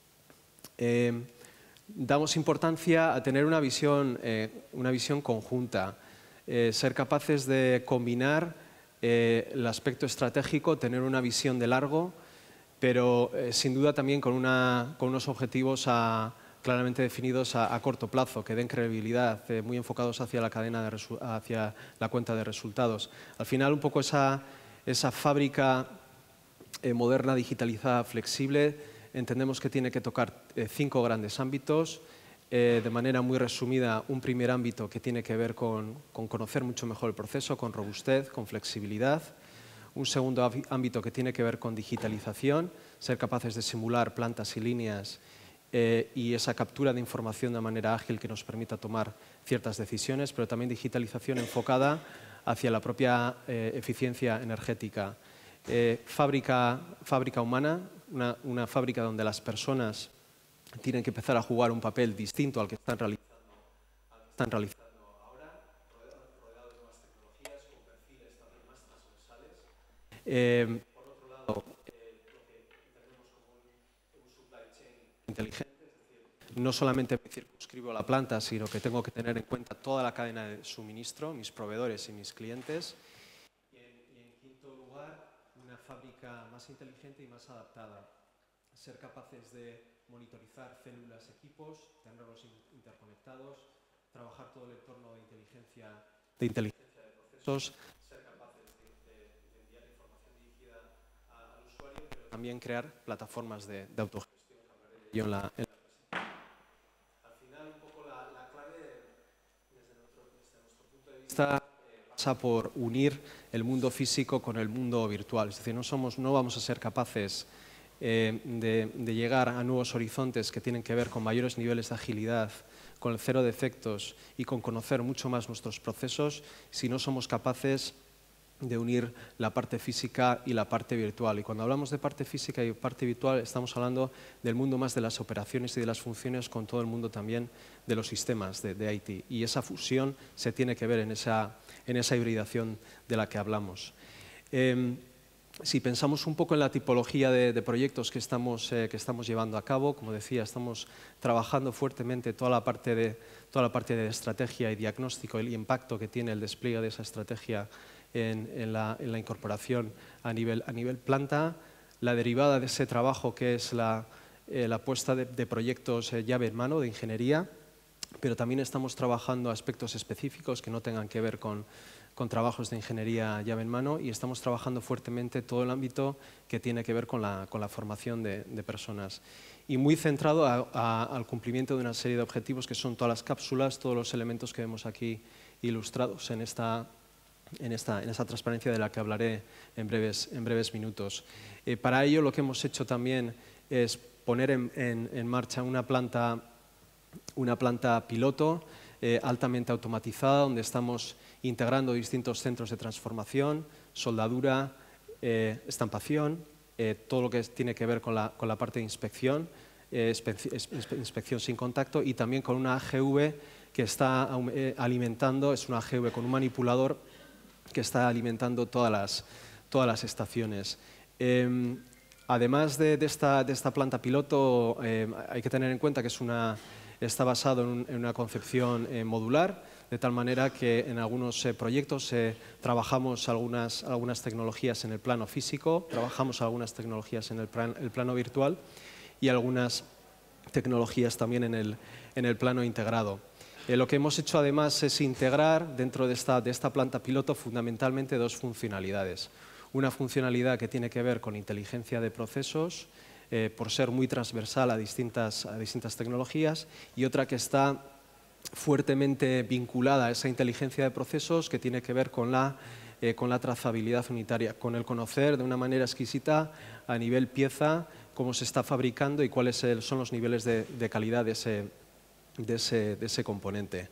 Eh, damos importancia a tener una visión, eh, una visión conjunta, eh, ser capaces de combinar Eh, el aspecto estratégico, tener una visión de largo, pero eh, sin duda también con, una, con unos objetivos a, claramente definidos a, a corto plazo, que den credibilidad, eh, muy enfocados hacia la cadena, de hacia la cuenta de resultados. Al final, un poco esa, esa fábrica eh, moderna, digitalizada, flexible, entendemos que tiene que tocar eh, cinco grandes ámbitos. Eh, de manera muy resumida, un primer ámbito que tiene que ver con, con conocer mucho mejor el proceso, con robustez, con flexibilidad. Un segundo ámbito que tiene que ver con digitalización, ser capaces de simular plantas y líneas eh, y esa captura de información de manera ágil que nos permita tomar ciertas decisiones, pero también digitalización enfocada hacia la propia eh, eficiencia energética. Eh, fábrica, fábrica humana, una, una fábrica donde las personas tienen que empezar a jugar un papel distinto al que están realizando, al que están realizando ahora, rodeados de nuevas tecnologías, con perfiles también más transversales. Eh, por otro lado, eh, lo que entendemos como un, un supply chain inteligente, es decir, no solamente me circunscribo a la planta, sino que tengo que tener en cuenta toda la cadena de suministro, mis proveedores y mis clientes. Y en, y en quinto lugar, fábrica más inteligente y más adaptada. Ser capaces de monitorizar células, equipos, tenerlos interconectados, trabajar todo el entorno de inteligencia de, inteligencia de procesos, ser capaces de, de, de enviar información dirigida a, al usuario, pero también crear plataformas de, de autogestión, que hablaré de ello en la, en la presentación. Al final, un poco la, la clave, desde nuestro, desde nuestro punto de vista, pasa por unir el mundo físico con el mundo virtual. Es decir, no, somos, no vamos a ser capaces eh, de, de llegar a nuevos horizontes que tienen que ver con mayores niveles de agilidad, con el cero defectos y con conocer mucho más nuestros procesos si no somos capaces de unir la parte física y la parte virtual. Y cuando hablamos de parte física y parte virtual, estamos hablando del mundo más de las operaciones y de las funciones con todo el mundo también de los sistemas de, de I T. Y esa fusión se tiene que ver en esa, en esa hibridación de la que hablamos. Eh, si pensamos un poco en la tipología de, de proyectos que estamos, eh, que estamos llevando a cabo, como decía, estamos trabajando fuertemente toda la parte de, toda la parte de estrategia y diagnóstico, el impacto que tiene el despliegue de esa estrategia En, en, la, en la incorporación a nivel, a nivel planta, la derivada de ese trabajo que es la, eh, la puesta de, de proyectos eh, llave en mano de ingeniería, pero también estamos trabajando aspectos específicos que no tengan que ver con, con trabajos de ingeniería llave en mano y estamos trabajando fuertemente todo el ámbito que tiene que ver con la, con la formación de, de personas y muy centrado a, a, al cumplimiento de una serie de objetivos que son todas las cápsulas, todos los elementos que vemos aquí ilustrados en esta En esta, en esta transparencia de la que hablaré en breves, en breves minutos. Eh, para ello lo que hemos hecho también es poner en, en, en marcha una planta, una planta piloto eh, altamente automatizada donde estamos integrando distintos centros de transformación, soldadura, eh, estampación, eh, todo lo que es, tiene que ver con la, con la parte de inspección, eh, inspección sin contacto y también con una A G V que está eh, alimentando, es una A G V con un manipulador que está alimentando todas las, todas las estaciones. Eh, además de, de, esta, de esta planta piloto, eh, hay que tener en cuenta que es una, está basado en, un, en una concepción eh, modular, de tal manera que en algunos eh, proyectos eh, trabajamos algunas, algunas tecnologías en el plano físico, trabajamos algunas tecnologías en el, plan, el plano virtual y algunas tecnologías también en el, en el plano integrado. Eh, lo que hemos hecho además es integrar dentro de esta, de esta planta piloto fundamentalmente dos funcionalidades. Una funcionalidad que tiene que ver con inteligencia de procesos, eh, por ser muy transversal a distintas, a distintas tecnologías, y otra que está fuertemente vinculada a esa inteligencia de procesos que tiene que ver con la, eh, con la trazabilidad unitaria, con el conocer de una manera exquisita a nivel pieza cómo se está fabricando y cuáles son los niveles de, de calidad de ese De ese, de ese componente.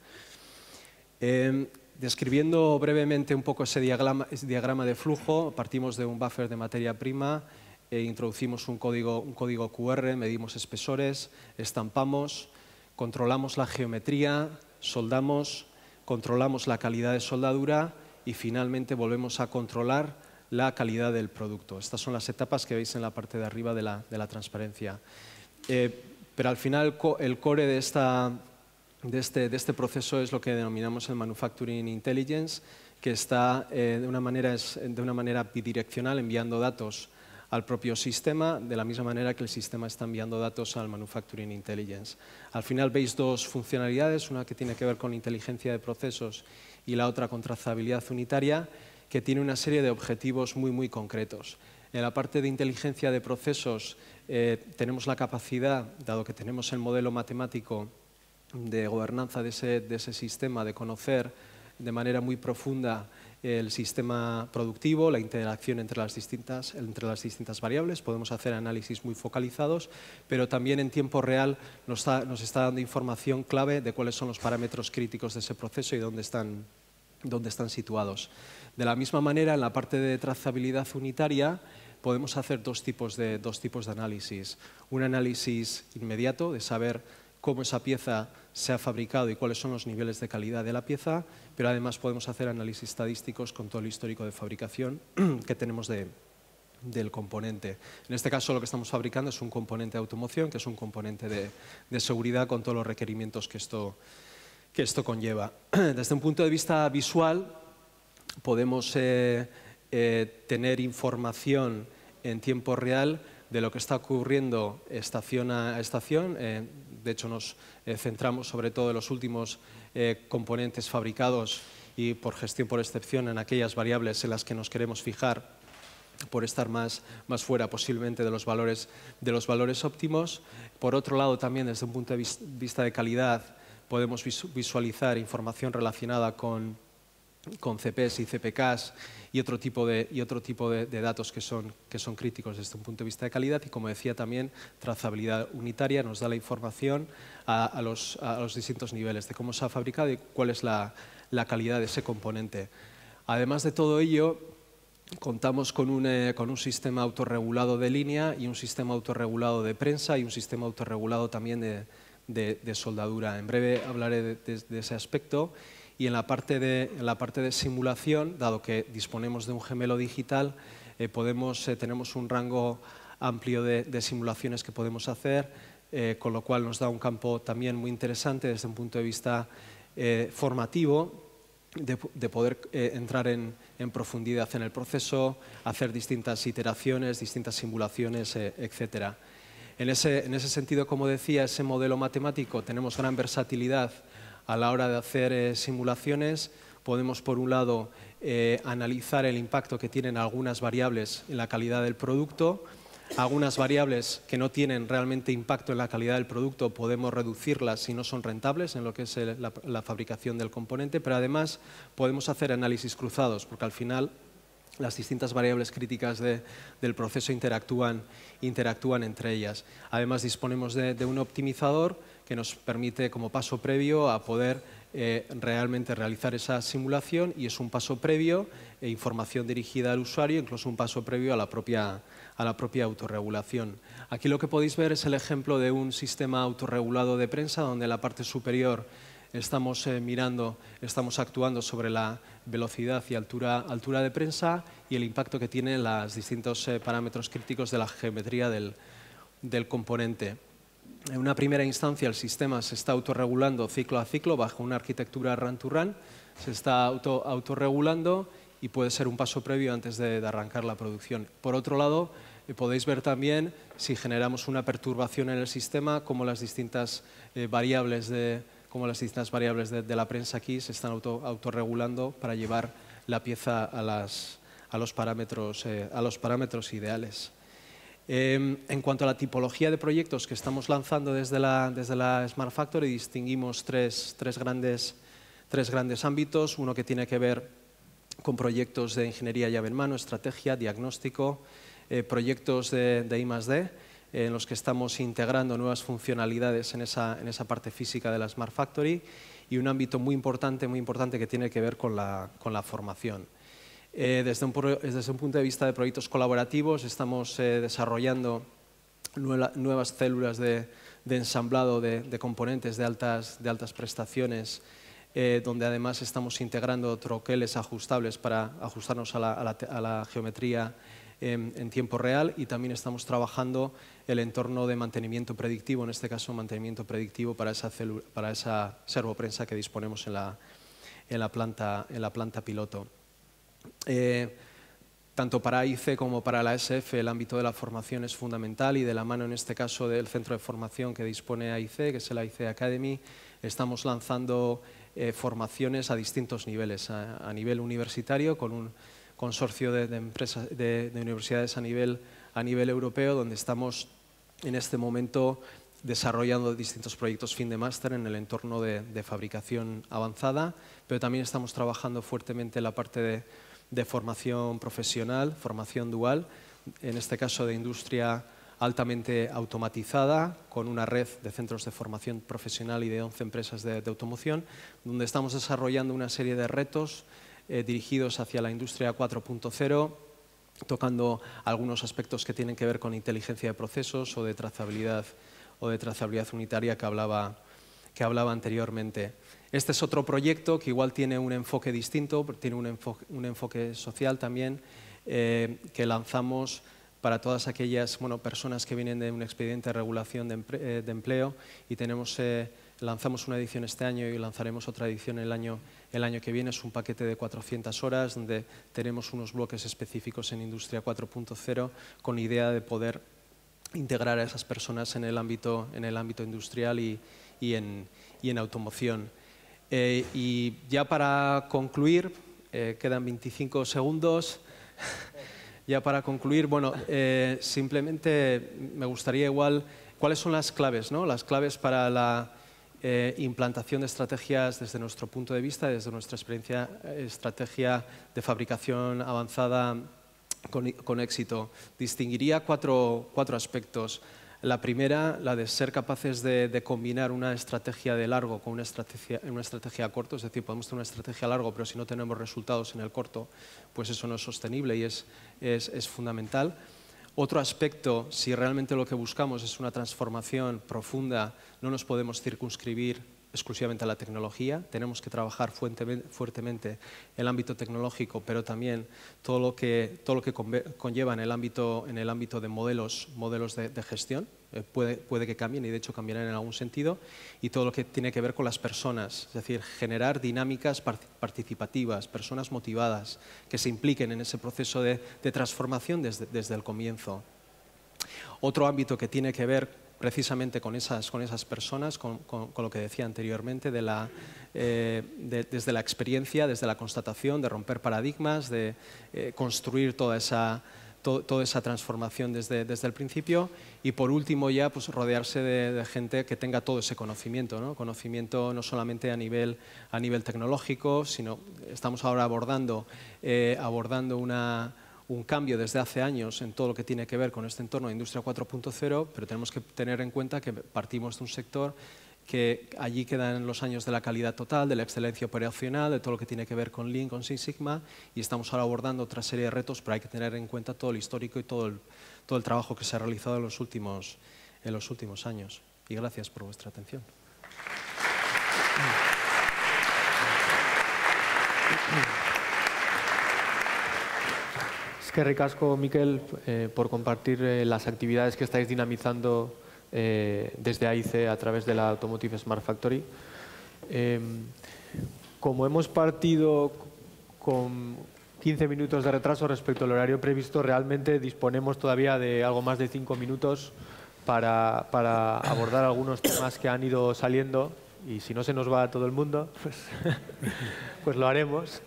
Eh, describiendo brevemente un poco ese diagrama, ese diagrama de flujo, partimos de un buffer de materia prima, e introducimos un código, un código Q R, medimos espesores, estampamos, controlamos la geometría, soldamos, controlamos la calidad de soldadura y finalmente volvemos a controlar la calidad del producto. Estas son las etapas que veis en la parte de arriba de la, de la transparencia. Eh, Pero al final el core de, esta, de, este, de este proceso es lo que denominamos el Manufacturing Intelligence, que está eh, de, una manera, es, de una manera bidireccional enviando datos al propio sistema, de la misma manera que el sistema está enviando datos al Manufacturing Intelligence. Al final veis dos funcionalidades, una que tiene que ver con inteligencia de procesos y la otra con trazabilidad unitaria, que tiene una serie de objetivos muy, muy concretos. En la parte de inteligencia de procesos eh, tenemos la capacidad, dado que tenemos el modelo matemático de gobernanza de ese, de ese sistema, de conocer de manera muy profunda el sistema productivo, la interacción entre las distintas, entre las distintas variables. Podemos hacer análisis muy focalizados, pero también en tiempo real nos está, nos está dando información clave de cuáles son los parámetros críticos de ese proceso y dónde están, dónde están situados. De la misma manera, en la parte de trazabilidad unitaria, podemos hacer dos tipos de, dos tipos de análisis. Un análisis inmediato de saber cómo esa pieza se ha fabricado y cuáles son los niveles de calidad de la pieza, pero además podemos hacer análisis estadísticos con todo el histórico de fabricación que tenemos de, del componente. En este caso lo que estamos fabricando es un componente de automoción, que es un componente de, de seguridad con todos los requerimientos que esto, que esto conlleva. Desde un punto de vista visual, podemos eh, eh, tener información en tiempo real de lo que está ocurriendo estación a estación. Eh, de hecho, nos eh, centramos sobre todo en los últimos eh, componentes fabricados y por gestión por excepción en aquellas variables en las que nos queremos fijar por estar más, más fuera posiblemente de los, valores, de los valores óptimos. Por otro lado, también desde un punto de vista de calidad, podemos visualizar información relacionada con con C Ps y C P Ks y otro tipo de, y otro tipo de, de datos que son, que son críticos desde un punto de vista de calidad y, como decía también, trazabilidad unitaria nos da la información a, a, los, a los distintos niveles de cómo se ha fabricado y cuál es la, la calidad de ese componente. Además de todo ello, contamos con un, eh, con un sistema autorregulado de línea y un sistema autorregulado de prensa y un sistema autorregulado también de, de, de soldadura. En breve hablaré de, de, de ese aspecto. Y en la parte de, en la parte de simulación, dado que disponemos de un gemelo digital, eh, podemos, eh, tenemos un rango amplio de, de simulaciones que podemos hacer, eh, con lo cual nos da un campo también muy interesante desde un punto de vista eh, formativo, de, de poder eh, entrar en, en profundidad en el proceso, hacer distintas iteraciones, distintas simulaciones, eh, etcétera. En ese, en ese sentido, como decía, ese modelo matemático tenemos gran versatilidad a la hora de hacer eh, simulaciones. Podemos, por un lado, eh, analizar el impacto que tienen algunas variables en la calidad del producto. Algunas variables que no tienen realmente impacto en la calidad del producto podemos reducirlas si no son rentables en lo que es el, la, la fabricación del componente, pero además podemos hacer análisis cruzados, porque al final las distintas variables críticas de, del proceso interactúan, interactúan entre ellas. Además, disponemos de, de un optimizador que nos permite, como paso previo, a poder eh, realmente realizar esa simulación, y es un paso previo e información dirigida al usuario, incluso un paso previo a la propia, a la propia autorregulación. Aquí lo que podéis ver es el ejemplo de un sistema autorregulado de prensa, donde en la parte superior estamos eh, mirando, estamos actuando sobre la velocidad y altura, altura de prensa y el impacto que tienen los distintos eh, parámetros críticos de la geometría del, del componente. En una primera instancia, el sistema se está autorregulando ciclo a ciclo bajo una arquitectura run-to-run, se está auto, autorregulando y puede ser un paso previo antes de, de arrancar la producción. Por otro lado, eh, podéis ver también si generamos una perturbación en el sistema, cómo las distintas eh, variables de como las distintas variables de, de la prensa aquí se están auto, autorregulando para llevar la pieza a, las, a, los, parámetros, eh, a los parámetros ideales. Eh, en cuanto a la tipología de proyectos que estamos lanzando desde la, desde la Smart Factory, distinguimos tres, tres, grandes, tres grandes ámbitos. Uno que tiene que ver con proyectos de ingeniería llave en mano, estrategia, diagnóstico, eh, proyectos de, de I más D, en los que estamos integrando nuevas funcionalidades en esa, en esa parte física de la Smart Factory, y un ámbito muy importante, muy importante que tiene que ver con la, con la formación. Eh, desde, un, desde un punto de vista de proyectos colaborativos, estamos eh, desarrollando nueva, nuevas células de, de ensamblado de, de componentes de altas, de altas prestaciones, eh, donde además estamos integrando troqueles ajustables para ajustarnos a la, a la, a la geometría En, en tiempo real, y también estamos trabajando el entorno de mantenimiento predictivo, en este caso mantenimiento predictivo para esa, célula, para esa servoprensa que disponemos en la, en la, planta, en la planta piloto. Eh, tanto para A I C como para la S F el ámbito de la formación es fundamental, y de la mano en este caso del centro de formación que dispone A I C, que es el A I C Academy, estamos lanzando eh, formaciones a distintos niveles, a, a nivel universitario con un consorcio de, de empresas de, de universidades a nivel, a nivel europeo, donde estamos en este momento desarrollando distintos proyectos fin de máster en el entorno de, de fabricación avanzada, pero también estamos trabajando fuertemente en la parte de, de formación profesional, formación dual, en este caso de industria altamente automatizada, con una red de centros de formación profesional y de once empresas de, de automoción, donde estamos desarrollando una serie de retos Eh, dirigidos hacia la industria cuatro punto cero, tocando algunos aspectos que tienen que ver con inteligencia de procesos o de trazabilidad, o de trazabilidad unitaria que hablaba, que hablaba anteriormente. Este es otro proyecto que igual tiene un enfoque distinto, tiene un enfoque, un enfoque social también, eh, que lanzamos para todas aquellas bueno, personas que vienen de un expediente de regulación de, empre, eh, de empleo, y tenemos eh, lanzamos una edición este año y lanzaremos otra edición el año, el año que viene. Es un paquete de cuatrocientas horas donde tenemos unos bloques específicos en Industria cuatro punto cero con idea de poder integrar a esas personas en el ámbito, en el ámbito industrial y, y, en, y en automoción. Eh, y ya para concluir, eh, quedan veinticinco segundos. Ya para concluir, bueno, eh, simplemente me gustaría igual, ¿cuáles son las claves, ¿no? Las claves para la eh, implantación de estrategias desde nuestro punto de vista, desde nuestra experiencia, estrategia de fabricación avanzada con, con éxito. Distinguiría cuatro, cuatro aspectos. La primera, la de ser capaces de, de combinar una estrategia de largo con una estrategia, una estrategia a corto, es decir, podemos tener una estrategia a largo, pero si no tenemos resultados en el corto, pues eso no es sostenible y es, es, es fundamental. Otro aspecto, si realmente lo que buscamos es una transformación profunda, no nos podemos circunscribir exclusivamente a la tecnología, tenemos que trabajar fuertemente el ámbito tecnológico, pero también todo lo que, todo lo que conlleva en el ámbito, en el ámbito de modelos, modelos de, de gestión, eh, puede, puede que cambien y de hecho cambiarán en algún sentido, y todo lo que tiene que ver con las personas, es decir, generar dinámicas participativas, personas motivadas, que se impliquen en ese proceso de, de transformación desde, desde el comienzo. Otro ámbito que tiene que ver precisamente con esas, con esas personas, con, con, con lo que decía anteriormente, de la, eh, de, desde la experiencia, desde la constatación, de romper paradigmas, de eh, construir toda esa, to, toda esa transformación desde, desde el principio. Y por último ya, pues rodearse de, de gente que tenga todo ese conocimiento, ¿no? Conocimiento no solamente a nivel, a nivel tecnológico, sino estamos ahora abordando, eh, abordando una... un cambio desde hace años en todo lo que tiene que ver con este entorno de Industria cuatro punto cero, pero tenemos que tener en cuenta que partimos de un sector que allí quedan los años de la calidad total, de la excelencia operacional, de todo lo que tiene que ver con Lean, con Six Sigma, y estamos ahora abordando otra serie de retos, pero hay que tener en cuenta todo el histórico y todo el, todo el trabajo que se ha realizado en los últimos, en los últimos años. Y gracias por vuestra atención. Es que ricasco, Miquel, eh, por compartir eh, las actividades que estáis dinamizando eh, desde A I C a través de la Automotive Smart Factory. Eh, como hemos partido con quince minutos de retraso respecto al horario previsto, realmente disponemos todavía de algo más de cinco minutos para, para abordar algunos temas que han ido saliendo, y si no se nos va a todo el mundo, pues, pues lo haremos.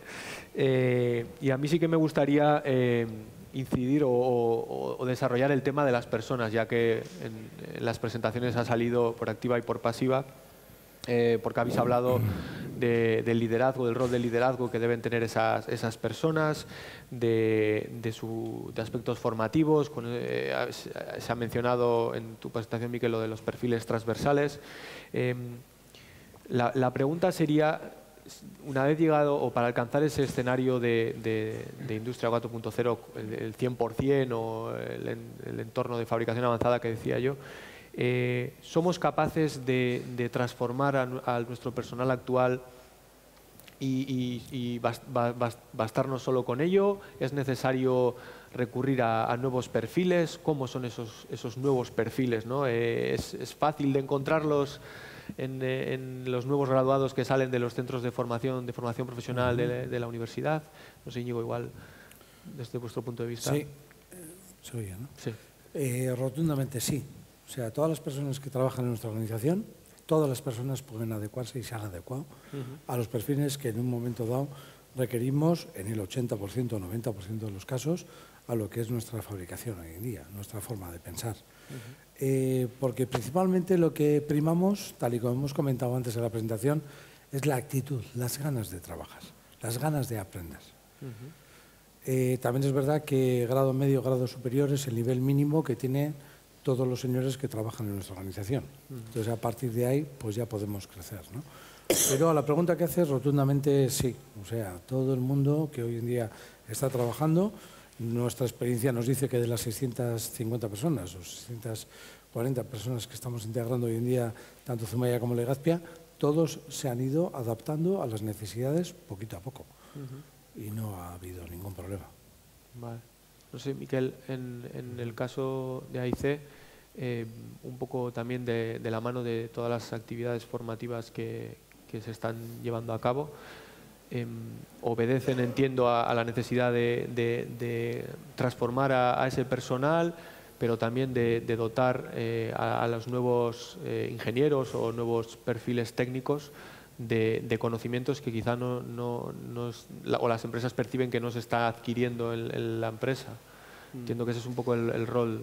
Eh, y a mí sí que me gustaría eh, incidir o, o, o desarrollar el tema de las personas, ya que en, en las presentaciones ha salido por activa y por pasiva, eh, porque habéis hablado de, del liderazgo, del rol del liderazgo que deben tener esas, esas personas, de, de, su, de aspectos formativos. Con, eh, se ha mencionado en tu presentación, Miquel, lo de los perfiles transversales. Eh, la, la pregunta sería, una vez llegado o para alcanzar ese escenario de, de, de Industria cuatro punto cero, el cien por cien o el, el entorno de fabricación avanzada que decía yo, eh, ¿somos capaces de, de transformar a, a nuestro personal actual y, y, y bast, bast, bastarnos solo con ello? ¿Es necesario recurrir a, a nuevos perfiles? ¿Cómo son esos, esos nuevos perfiles, ¿no? Eh, ¿es, ¿Es fácil de encontrarlos En, en los nuevos graduados que salen de los centros de formación, de formación profesional de, de la universidad? No sé, Íñigo, igual, desde vuestro punto de vista. Sí, se oye, ¿no? Sí. Eh, rotundamente sí. O sea, todas las personas que trabajan en nuestra organización, todas las personas pueden adecuarse y se han adecuado uh-huh. a los perfiles que en un momento dado requerimos, en el ochenta por ciento o noventa por ciento de los casos, a lo que es nuestra fabricación hoy en día, nuestra forma de pensar. Uh-huh. Eh, porque principalmente lo que primamos, tal y como hemos comentado antes en la presentación, es la actitud, las ganas de trabajar, las ganas de aprender. Uh-huh. eh, también es verdad que grado medio, grado superior es el nivel mínimo que tienen todos los señores que trabajan en nuestra organización. Uh-huh. Entonces, a partir de ahí, pues ya podemos crecer, ¿no? Pero a la pregunta que haces, rotundamente sí. O sea, todo el mundo que hoy en día está trabajando, nuestra experiencia nos dice que de las seiscientas cincuenta personas o seiscientas cuarenta personas que estamos integrando hoy en día, tanto Zumaia como Legazpia, todos se han ido adaptando a las necesidades poquito a poco. Uh-huh. Y no ha habido ningún problema. Vale. No sé, Miquel, en, en el caso de A I C, eh, un poco también de, de la mano de todas las actividades formativas que, que se están llevando a cabo. Eh, obedecen, entiendo, a, a la necesidad de, de, de transformar a, a ese personal, pero también de, de dotar eh, a, a los nuevos eh, ingenieros o nuevos perfiles técnicos de, de conocimientos que quizá no, no, no es, la, o las empresas perciben que no se está adquiriendo en, en la empresa. Mm. Entiendo que ese es un poco el, el rol.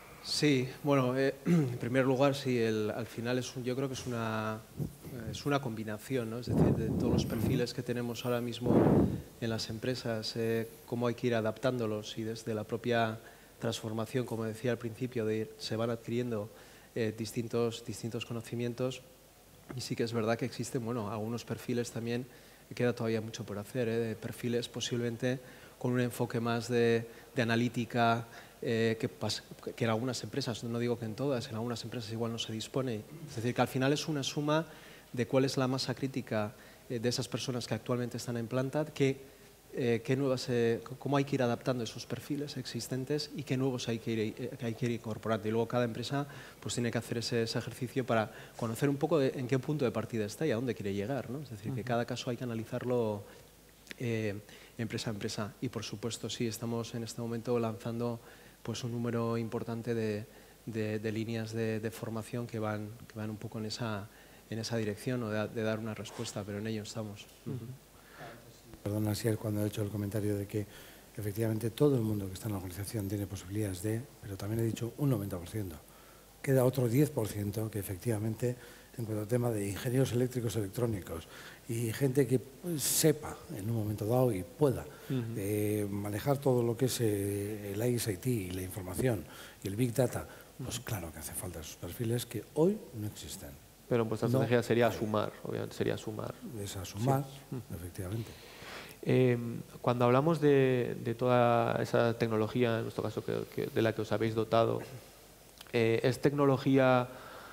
Sí, bueno, eh, en primer lugar, sí, el, al final es un, yo creo que es una, es una combinación, ¿no? Es decir, de todos los perfiles que tenemos ahora mismo en las empresas, eh, cómo hay que ir adaptándolos, y desde la propia transformación, como decía al principio, de ir, se van adquiriendo eh, distintos, distintos conocimientos, y sí que es verdad que existen, bueno, algunos perfiles también, que queda todavía mucho por hacer, ¿eh? De perfiles posiblemente con un enfoque más de, de analítica, Eh, que, que en algunas empresas, no digo que en todas, en algunas empresas igual no se dispone. Es decir, que al final es una suma de cuál es la masa crítica eh, de esas personas que actualmente están en planta, que, eh, qué nuevas, eh, cómo hay que ir adaptando esos perfiles existentes y qué nuevos hay que ir, eh, que hay que ir incorporando. Y luego cada empresa pues, tiene que hacer ese, ese ejercicio para conocer un poco de, en qué punto de partida está y a dónde quiere llegar, ¿no? Es decir, uh-huh. que cada caso hay que analizarlo eh, empresa a empresa. Y por supuesto, sí, estamos en este momento lanzando pues un número importante de, de, de líneas de, de formación que van, que van un poco en esa, en esa dirección, o de, de dar una respuesta, pero en ello estamos. Uh-huh. Perdón, Asier, cuando he hecho el comentario de que efectivamente todo el mundo que está en la organización tiene posibilidades de, pero también he dicho un noventa por ciento. Queda otro diez por ciento que efectivamente, en cuanto al tema de ingenieros eléctricos electrónicos y gente que pues, sepa en un momento dado y pueda uh-huh. eh, manejar todo lo que es eh, el I C T y la información y el Big Data, pues uh-huh. claro que hace falta esos perfiles que hoy no existen. Pero en vuestra estrategia no, sería sumar, obviamente sería sumar. Es a sumar, sí. uh-huh. efectivamente. Eh, cuando hablamos de, de toda esa tecnología, en nuestro caso que, que de la que os habéis dotado, eh, ¿es tecnología,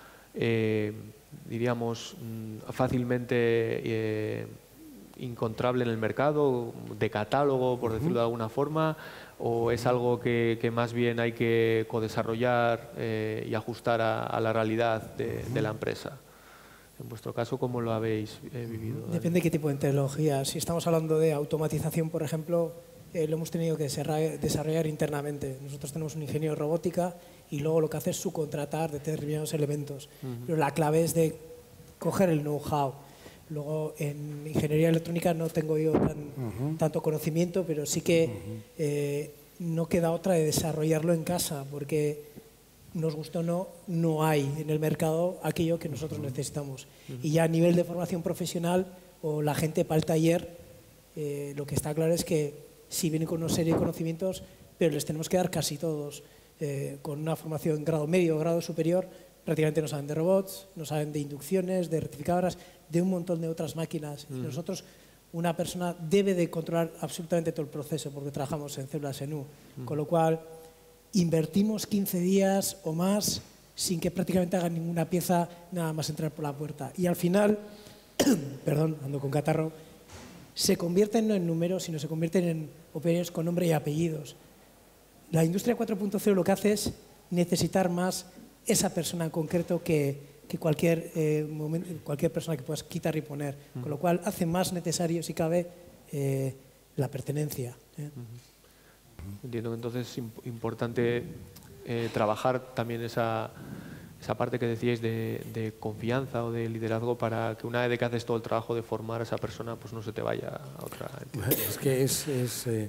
eh, diríamos, fácilmente eh, encontrable en el mercado, de catálogo, por uh-huh. decirlo de alguna forma, o es algo que, que más bien hay que codesarrollar eh, y ajustar a, a la realidad de, uh-huh. de la empresa? En vuestro caso, ¿cómo lo habéis eh, vivido? Depende de qué tipo de tecnología. Si estamos hablando de automatización, por ejemplo, eh, lo hemos tenido que desarrollar internamente. Nosotros tenemos un ingeniero de robótica y luego lo que hace es subcontratar determinados elementos. Uh-huh. Pero la clave es de coger el know-how. Luego, en ingeniería electrónica no tengo yo tan, uh-huh. tanto conocimiento, pero sí que uh-huh. eh, no queda otra de desarrollarlo en casa, porque nos gusta o no, no hay en el mercado aquello que nosotros uh-huh. necesitamos. Uh-huh. Y ya a nivel de formación profesional o la gente para el taller, eh, lo que está claro es que sí vienen con una serie de conocimientos, pero les tenemos que dar casi todos. Eh, con una formación en grado medio o grado superior, prácticamente no saben de robots, no saben de inducciones, de rectificadoras, de un montón de otras máquinas. Uh-huh. Y nosotros, una persona debe de controlar absolutamente todo el proceso, porque trabajamos en células en U. Uh-huh. Con lo cual, invertimos quince días o más sin que prácticamente hagan ninguna pieza, nada más entrar por la puerta. Y al final, perdón, ando con catarro, se convierten no en números, sino se convierten en operaciones con nombre y apellidos. La industria cuatro punto cero lo que hace es necesitar más esa persona en concreto que, que cualquier, eh, momento, cualquier persona que puedas quitar y poner. Uh-huh. Con lo cual hace más necesario, si cabe, eh, la pertenencia. ¿eh? Uh-huh. Entiendo que entonces es imp- importante eh, trabajar también esa, esa parte que decíais de, de confianza o de liderazgo, para que una vez que haces todo el trabajo de formar a esa persona, pues no se te vaya a otra entidad. Es que es... es eh...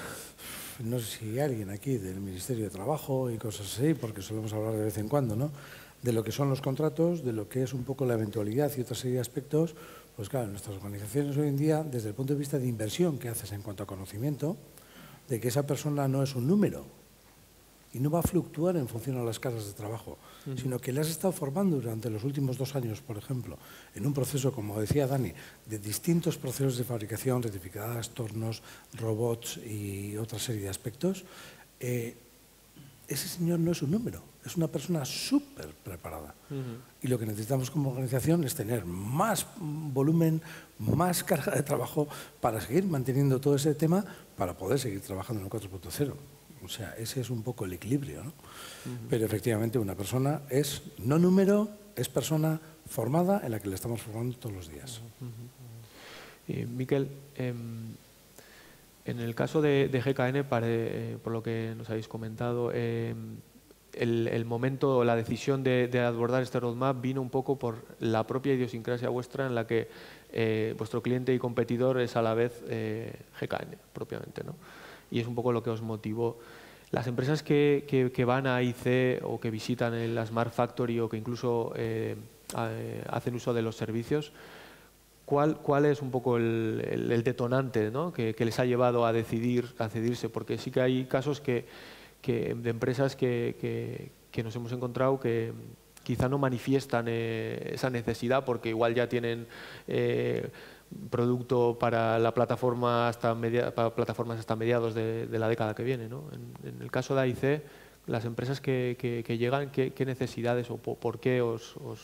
no sé si alguien aquí del Ministerio de Trabajo y cosas así, porque solemos hablar de vez en cuando, ¿no? De lo que son los contratos, de lo que es un poco la eventualidad y otra serie de aspectos. Pues claro, nuestras organizaciones hoy en día, desde el punto de vista de inversión que haces en cuanto a conocimiento, de que esa persona no es un número y no va a fluctuar en función a las casas de trabajo, uh-huh. sino que le has estado formando durante los últimos dos años, por ejemplo, en un proceso, como decía Dani, de distintos procesos de fabricación, rectificadoras, tornos, robots y otra serie de aspectos. Eh, ese señor no es un número, es una persona súper preparada. Uh-huh. Y lo que necesitamos como organización es tener más volumen, más carga de trabajo para seguir manteniendo todo ese tema, para poder seguir trabajando en el cuatro punto cero. O sea, ese es un poco el equilibrio, ¿no? Uh-huh. Pero efectivamente una persona es no número, es persona formada en la que le estamos formando todos los días. Uh-huh. Y Miquel, eh, en el caso de, de G K N, para, eh, por lo que nos habéis comentado, eh, el, el momento o la decisión de, de abordar este roadmap vino un poco por la propia idiosincrasia vuestra en la que eh, vuestro cliente y competidor es a la vez eh, G K N propiamente, ¿no? Y es un poco lo que os motivó. Las empresas que, que, que van a I C o que visitan el Smart Factory o que incluso eh, hacen uso de los servicios, ¿cuál, cuál es un poco el, el, el detonante, ¿no? que, que les ha llevado a decidir a decidirse? Porque sí que hay casos que, que de empresas que, que, que nos hemos encontrado que quizá no manifiestan eh, esa necesidad porque igual ya tienen eh, producto para la plataforma hasta media, para plataformas hasta mediados de, de la década que viene, ¿no? En, en el caso de A I C, las empresas que, que, que llegan, ¿qué, qué necesidades o por, por qué os, os,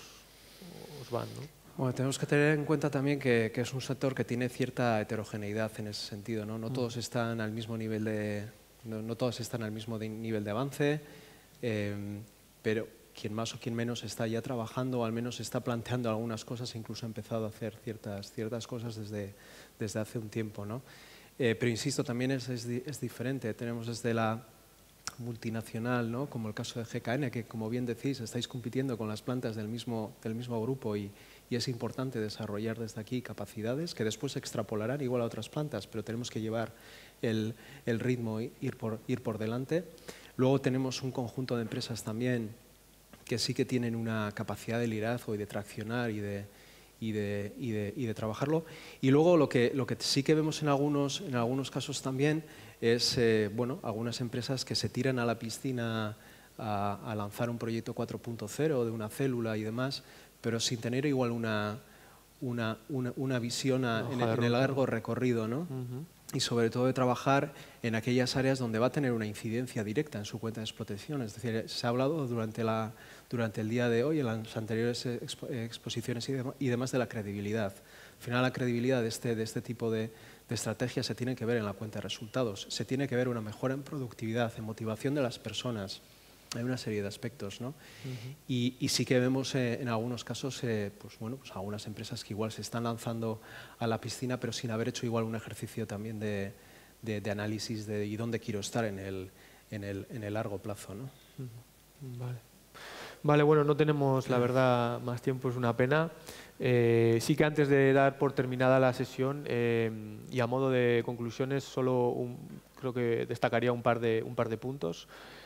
os van, ¿no? Bueno, tenemos que tener en cuenta también que, que es un sector que tiene cierta heterogeneidad en ese sentido, ¿no? No todos están al mismo nivel de, no, no todos están al mismo de, nivel de avance, eh, pero quien más o quien menos está ya trabajando o al menos está planteando algunas cosas, incluso ha empezado a hacer ciertas, ciertas cosas desde, desde hace un tiempo, ¿no? Eh, pero insisto, también es, es, es diferente. Tenemos desde la multinacional, ¿no? Como el caso de G K N, que como bien decís, estáis compitiendo con las plantas del mismo, del mismo grupo y, y es importante desarrollar desde aquí capacidades que después se extrapolarán igual a otras plantas, pero tenemos que llevar el, el ritmo e ir por, ir por delante. Luego tenemos un conjunto de empresas también que sí que tienen una capacidad de liderazgo y de traccionar y de, y de, y de, y de trabajarlo. Y luego lo que, lo que sí que vemos en algunos, en algunos casos también es eh, bueno, algunas empresas que se tiran a la piscina a, a lanzar un proyecto cuatro punto cero de una célula y demás, pero sin tener igual una, una, una, una visión a, en, en el largo recorrido, ¿no? Uh-huh. Y sobre todo de trabajar en aquellas áreas donde va a tener una incidencia directa en su cuenta de explotación. Es decir, se ha hablado durante, la, durante el día de hoy, en las anteriores expo, exposiciones y, de, y demás, de la credibilidad. Al final, la credibilidad de este, de este tipo de, de estrategias se tiene que ver en la cuenta de resultados. Se tiene que ver una mejora en productividad, en motivación de las personas. Hay una serie de aspectos, ¿no? Uh-huh. y, y sí que vemos eh, en algunos casos eh, pues, bueno, pues algunas empresas que igual se están lanzando a la piscina pero sin haber hecho igual un ejercicio también de, de, de análisis de y dónde quiero estar en el, en el, en el largo plazo, ¿no? Uh-huh. Vale. Vale, bueno, no tenemos la verdad más tiempo, es una pena. Eh, sí que antes de dar por terminada la sesión eh, y a modo de conclusiones solo un, creo que destacaría un par de, un par de puntos.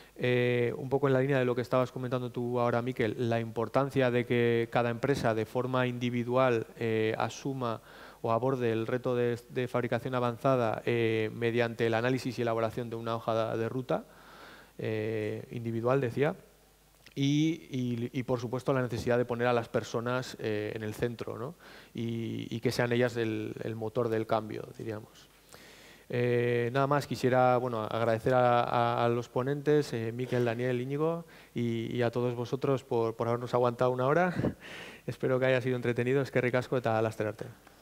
Eh, un poco en la línea de lo que estabas comentando tú ahora, Miquel, la importancia de que cada empresa de forma individual eh, asuma o aborde el reto de, de fabricación avanzada eh, mediante el análisis y elaboración de una hoja de ruta eh, individual, decía, y, y, y por supuesto la necesidad de poner a las personas eh, en el centro, ¿no? y, y que sean ellas el, el motor del cambio, diríamos. Eh, nada más, quisiera bueno, agradecer a, a, a los ponentes, eh, Miquel, Daniel, Íñigo, y, y a todos vosotros por, por habernos aguantado una hora. Espero que haya sido entretenido. Eskerrik asko eta laster arte.